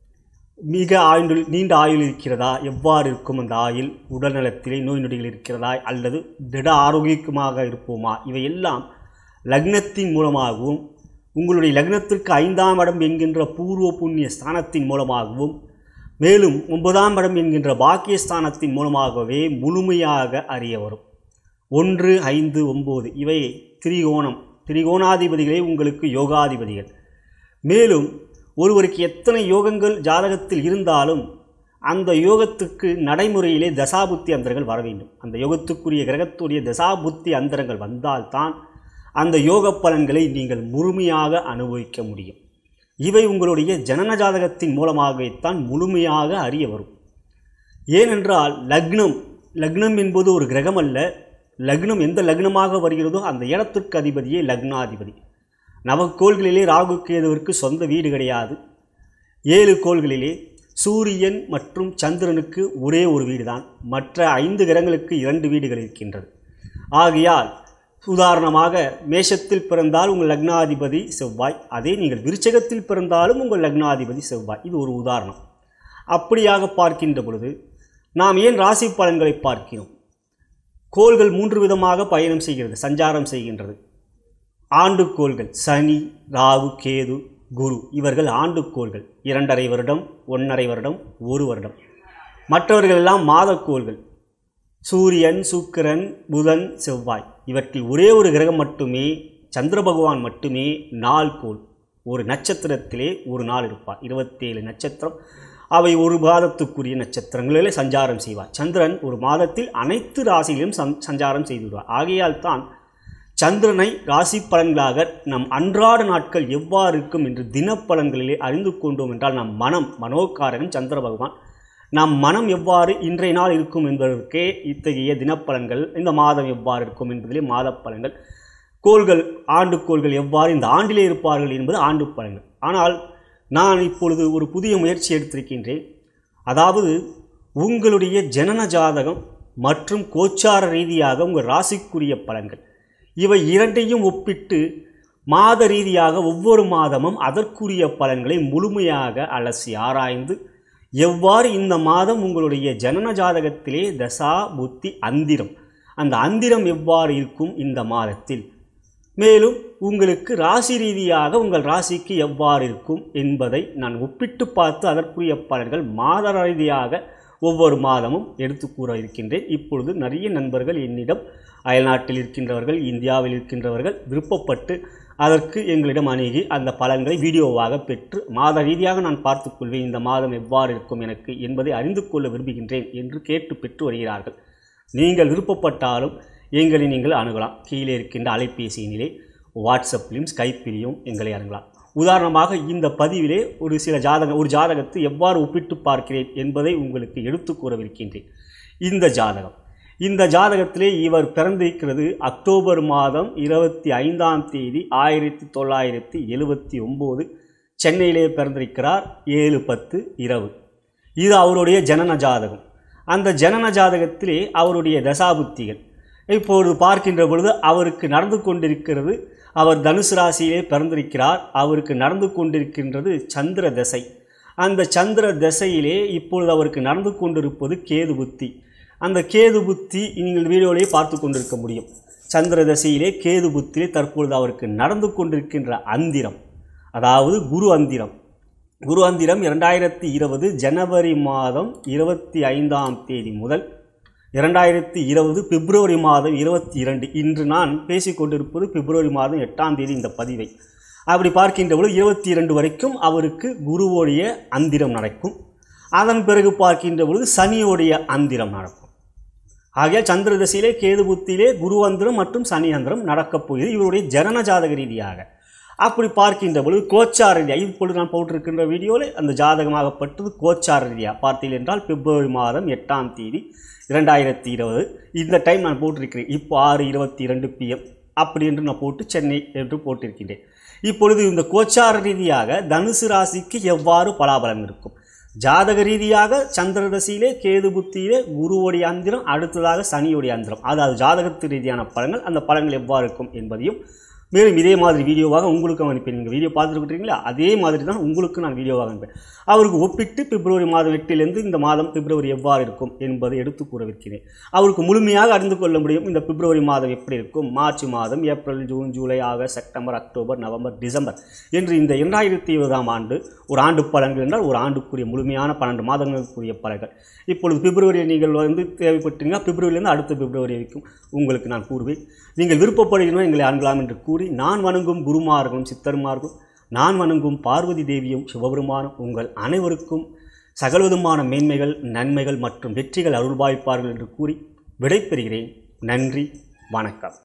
மிக நீண்ட ஆயுள் இருக்கிறதா, எவ்வாறு இருக்கும் அந்த ஆயுள், உடல்நலத்திலே நோய் நொடிகள் இருக்கிறதா அல்லது திட ஆரோக்கியமாக இருப்போமா, இவையெல்லாம் லக்னத்தின் மூலமாகவும் உங்களுடைய லக்னத்திற்கு 5ஆம் இடம் என்கின்ற பூர்வ புண்ணிய ஸ்தானத்தின் மூலமாகவும் மேலும் 9ஆம் இடம் என்கின்ற பாக்கியஸ்தானத்தின் மூலமாகவே முழுமையாக அறிய வரும். 1, 5, 9 இவை திரிகோணாதிபதிகளே உங்களுக்கு யோகாதிபதிகள். மேலும் ஒருவருக்கு எத்தனை யோகங்கள் ஜாதகத்தில் இருந்தாலும் அந்த யோகத்துக்கு நடைமுறையிலே தசாபுத்தி அந்தரங்கள் வர வேண்டும். அந்த யோகத்துக்குரிய கிரகத்துடைய தசாபுத்தி அந்தரங்கள் வந்தால்தான் அந்த யோக பலன்களை நீங்கள் முழுமையாக அனுபவிக்க முடியும். இவை உங்களுடைய ஜனன ஜாதகத்தின் மூலமாகத்தான் முழுமையாக அறிய வரும். ஏனென்றால் லக்னம் என்பது ஒரு கிரகம் அல்ல. லக்னம் எந்த லக்னமாக வருகிறதோ அந்த இடத்திற்கு அதிபதியே லக்னாதிபதி. நவக்கோள்களிலே ராகு கேதுவிற்கு சொந்த வீடு கிடையாது. 7 கோள்களிலே சூரியன் மற்றும் சந்திரனுக்கு ஒரே ஒரு வீடு தான். மற்ற 5 கிரகங்களுக்கு 2 வீடுகள் இருக்கின்றது. ஆகையால் உதாரணமாக மேஷத்தில் பிறந்தால் உங்கள் லக்னாதிபதி செவ்வாய், அதே நீங்கள் விருச்சகத்தில் பிறந்தாலும் உங்கள் லக்னாதிபதி செவ்வாய். இது ஒரு உதாரணம். அப்படியாக பார்க்கின்ற பொழுது நாம் ஏன் ராசி பலன்களை பார்க்கிறோம்? கோள்கள் 3 விதமாக பயணம் செய்கிறது, சஞ்சாரம் செய்கின்றது. ஆண்டுக்கோள்கள் சனி, ராகு, கேது, குரு, இவர்கள் ஆண்டுக்கோள்கள். 2.5 வருடம், 1.5 வருடம், 1 வருடம். மற்றவர்கள் எல்லாம் மாதக்கோள்கள், சூரியன், சுக்கிரன், புதன், செவ்வாய். இவற்றில் ஒரே ஒரு கிரகம் மட்டுமே, சந்திர பகவான் மட்டுமே நாள்கோள். ஒரு நட்சத்திரத்திலே ஒரு நாள் இருப்பார். 27 நட்சத்திரம், அவை ஒரு மாதத்துக்குரிய நட்சத்திரங்களிலே சஞ்சாரம் செய்வார். சந்திரன் ஒரு மாதத்தில் அனைத்து ராசிகளிலும் சஞ்சாரம் செய்துவிடுவார். ஆகையால் தான் சந்திரனை ராசி பலன்களாக நம் அன்றாட நாட்கள் எவ்வாறு இருக்கும் என்று தினப்பலன்களிலே அறிந்து கொண்டோம் என்றால் நம் மனோகாரகன் சந்திர பகவான், நம் மனம் எவ்வாறு இன்றைய நாள் இருக்கும் என்பதற்கே இத்தகைய தினப்பலன்கள், இந்த மாதம் எவ்வாறு இருக்கும் என்பதிலே மாத பலன்கள், கோள்கள் ஆண்டுக்கோள்கள் எவ்வாறு இந்த ஆண்டிலே இருப்பார்கள் என்பது ஆண்டு பலன்கள். ஆனால் நான் இப்பொழுது ஒரு புதிய முயற்சி எடுத்திருக்கின்றேன். அதாவது உங்களுடைய ஜனன ஜாதகம் மற்றும் கோச்சார ரீதியாக உங்கள் ராசிக்குரிய பலன்கள், இவை இரண்டையும் ஒப்பிட்டு மாத ரீதியாக ஒவ்வொரு மாதமும் அதற்குரிய பலன்களை முழுமையாக அலசி ஆராய்ந்து எவ்வாறு இந்த மாதம் உங்களுடைய ஜனன ஜாதகத்திலே தசா புத்தி அந்திரம், அந்த அந்திரம் எவ்வாறு இருக்கும் இந்த மாதத்தில், மேலும் உங்களுக்கு ராசி ரீதியாக உங்கள் ராசிக்கு எவ்வாறு இருக்கும் என்பதை நான் ஒப்பிட்டு பார்த்து அதற்குரிய பலன்கள் மாத ரீதியாக ஒவ்வொரு மாதமும் எடுத்து கூற இருக்கின்றேன். இப்பொழுது நிறைய நண்பர்கள் என்னிடம் அயல்நாட்டில் இருக்கின்றவர்கள், இந்தியாவில் இருக்கின்றவர்கள் விருப்பப்பட்டு அதற்கு எங்களிடம் அணுகி அந்த பலன்களை வீடியோவாக பெற்று மாத ரீதியாக நான் பார்த்துக்கொள்வேன், இந்த மாதம் எவ்வாறு இருக்கும் எனக்கு என்பதை அறிந்து கொள்ள விரும்புகின்றேன் என்று கேட்டு பெற்று வருகிறார்கள். நீங்கள் விருப்பப்பட்டாலும் எங்களை நீங்கள் அணுகலாம். கீழே இருக்கின்ற அலைபேசியினிலே வாட்ஸ்அப்பிலும் ஸ்கைப்பிலையும் எங்களை அணுகலாம். உதாரணமாக இந்த பதிவிலே ஒரு ஜாதகத்தை எவ்வாறு ஒப்பிட்டு பார்க்கிறேன் என்பதை உங்களுக்கு எடுத்து கூறவிருக்கின்றேன். இந்த ஜாதகத்திலே இவர் பிறந்திருக்கிறது அக்டோபர் மாதம் 25ஆம் தேதி 1979 சென்னையிலே பிறந்திருக்கிறார். 7:10 இரவு. இது அவருடைய ஜனன ஜாதகம். அந்த ஜனன ஜாதகத்திலே அவருடைய தசாபுத்திகள் இப்பொழுது பார்க்கின்ற பொழுது அவருக்கு நடந்து கொண்டிருக்கிறது. அவர் தனுசு ராசியிலே பிறந்திருக்கிறார். அவருக்கு நடந்து கொண்டிருக்கின்றது சந்திர தசை. அந்த சந்திர தசையிலே இப்பொழுது அவருக்கு நடந்து கொண்டிருப்பது கேது புத்தி. அந்த கேது புத்தி நீங்கள் வீடியோவிலே பார்த்து கொண்டிருக்க முடியும். சந்திர தசையிலே கேது புத்தியிலே தற்பொழுது அவருக்கு நடந்து கொண்டிருக்கின்ற அந்திரம், அதாவது குரு அந்திரம். 2020 ஜனவரி மாதம் 25ஆம் தேதி முதல் 2020 பிப்ரவரி மாதம் 22, இன்று நான் பேசிக்கொண்டிருப்பது பிப்ரவரி மாதம் 8ஆம் தேதி இந்த பதிவை. அப்படி பார்க்கின்ற பொழுது 22 வரைக்கும் அவருக்கு குருவோடைய அந்திரம் நடக்கும். அதன் பிறகு பார்க்கின்ற பொழுது சனியோடைய அந்திரம் நடக்கும். ஆகிய சந்திர தசையிலே கேது புத்தியிலே குரு அந்திரம் மற்றும் சனி அந்திரம் நடக்கப் போகிறது இவருடைய ஜனன ஜாதக ரீதியாக. அப்படி பார்க்கின்ற பொழுது கோச்சார ரீதியாக இப்பொழுது நான் போட்டிருக்கின்ற வீடியோவில் அந்த ஜாதகமாகப்பட்டது கோச்சார ரீதியாக பார்த்தீர்கள் என்றால் பிப்ரவரி மாதம் 8ஆம் தேதி 2020 இந்த டைம் நான் போட்டிருக்கிறேன். இப்போ 6:22 PM அப்படி என்று நான் போட்டு சென்னை என்று போட்டிருக்கின்றேன். இப்பொழுது இந்த கோச்சார ரீதியாக தனுசு ராசிக்கு எவ்வாறு பலாபலம் இருக்கும், ஜாதக ரீதியாக சந்திர தசையிலே கேது புத்தியிலே குருவோடைய அந்திரம், அடுத்ததாக சனியோடைய அந்திரம், அதாவது ஜாதகத்து ரீதியான பலன்கள், அந்த பலன்கள் எவ்வாறு இருக்கும் என்பதையும் மேலும் இதே மாதிரி வீடியோவாக உங்களுக்கு அனுப்பேன். நீங்கள் வீடியோ பார்த்துருக்கீங்களா, அதே மாதிரி தான் உங்களுக்கு நான் வீடியோவாக அனுப்பேன். அவருக்கு ஒப்பிட்டு பிப்ரவரி மாதம் 8லிருந்து இந்த மாதம் பிப்ரவரி எவ்வாறு இருக்கும் என்பதை எடுத்து கூறவிருக்கிறேன். அவருக்கு முழுமையாக அறிந்து கொள்ள முடியும் இந்த பிப்ரவரி மாதம் எப்படி இருக்கும், மார்ச் மாதம், April, June, July, August, September, October, November, December என்று இந்த 2020ஆம் ஆண்டு ஒரு ஆண்டு பலன்கள் என்றால் ஒரு ஆண்டுக்குரிய முழுமையான 12 மாதங்களுக்குரிய பலன்கள். இப்பொழுது பிப்ரவரியில் நீங்கள் தேவைப்பட்டீங்கன்னா பிப்ரவரியிலிருந்து அடுத்த பிப்ரவரி வரைக்கும் உங்களுக்கு நான் கூறுவேன். நீங்கள் விருப்பப்படுகிறோம் எங்களை அணுகலாம் என்று கூறி நான் வணங்கும் குருமார்களும் சித்தர்மார்களும், நான் வணங்கும் பார்வதி தேவியும் சிவபெருமானும் உங்கள் அனைவருக்கும் சகலவிதமான மேன்மைகள், நன்மைகள் மற்றும் வெற்றிகள் அருள்பாய்ப்பார்கள் என்று கூறி விடைபெறுகிறேன். நன்றி, வணக்கம்.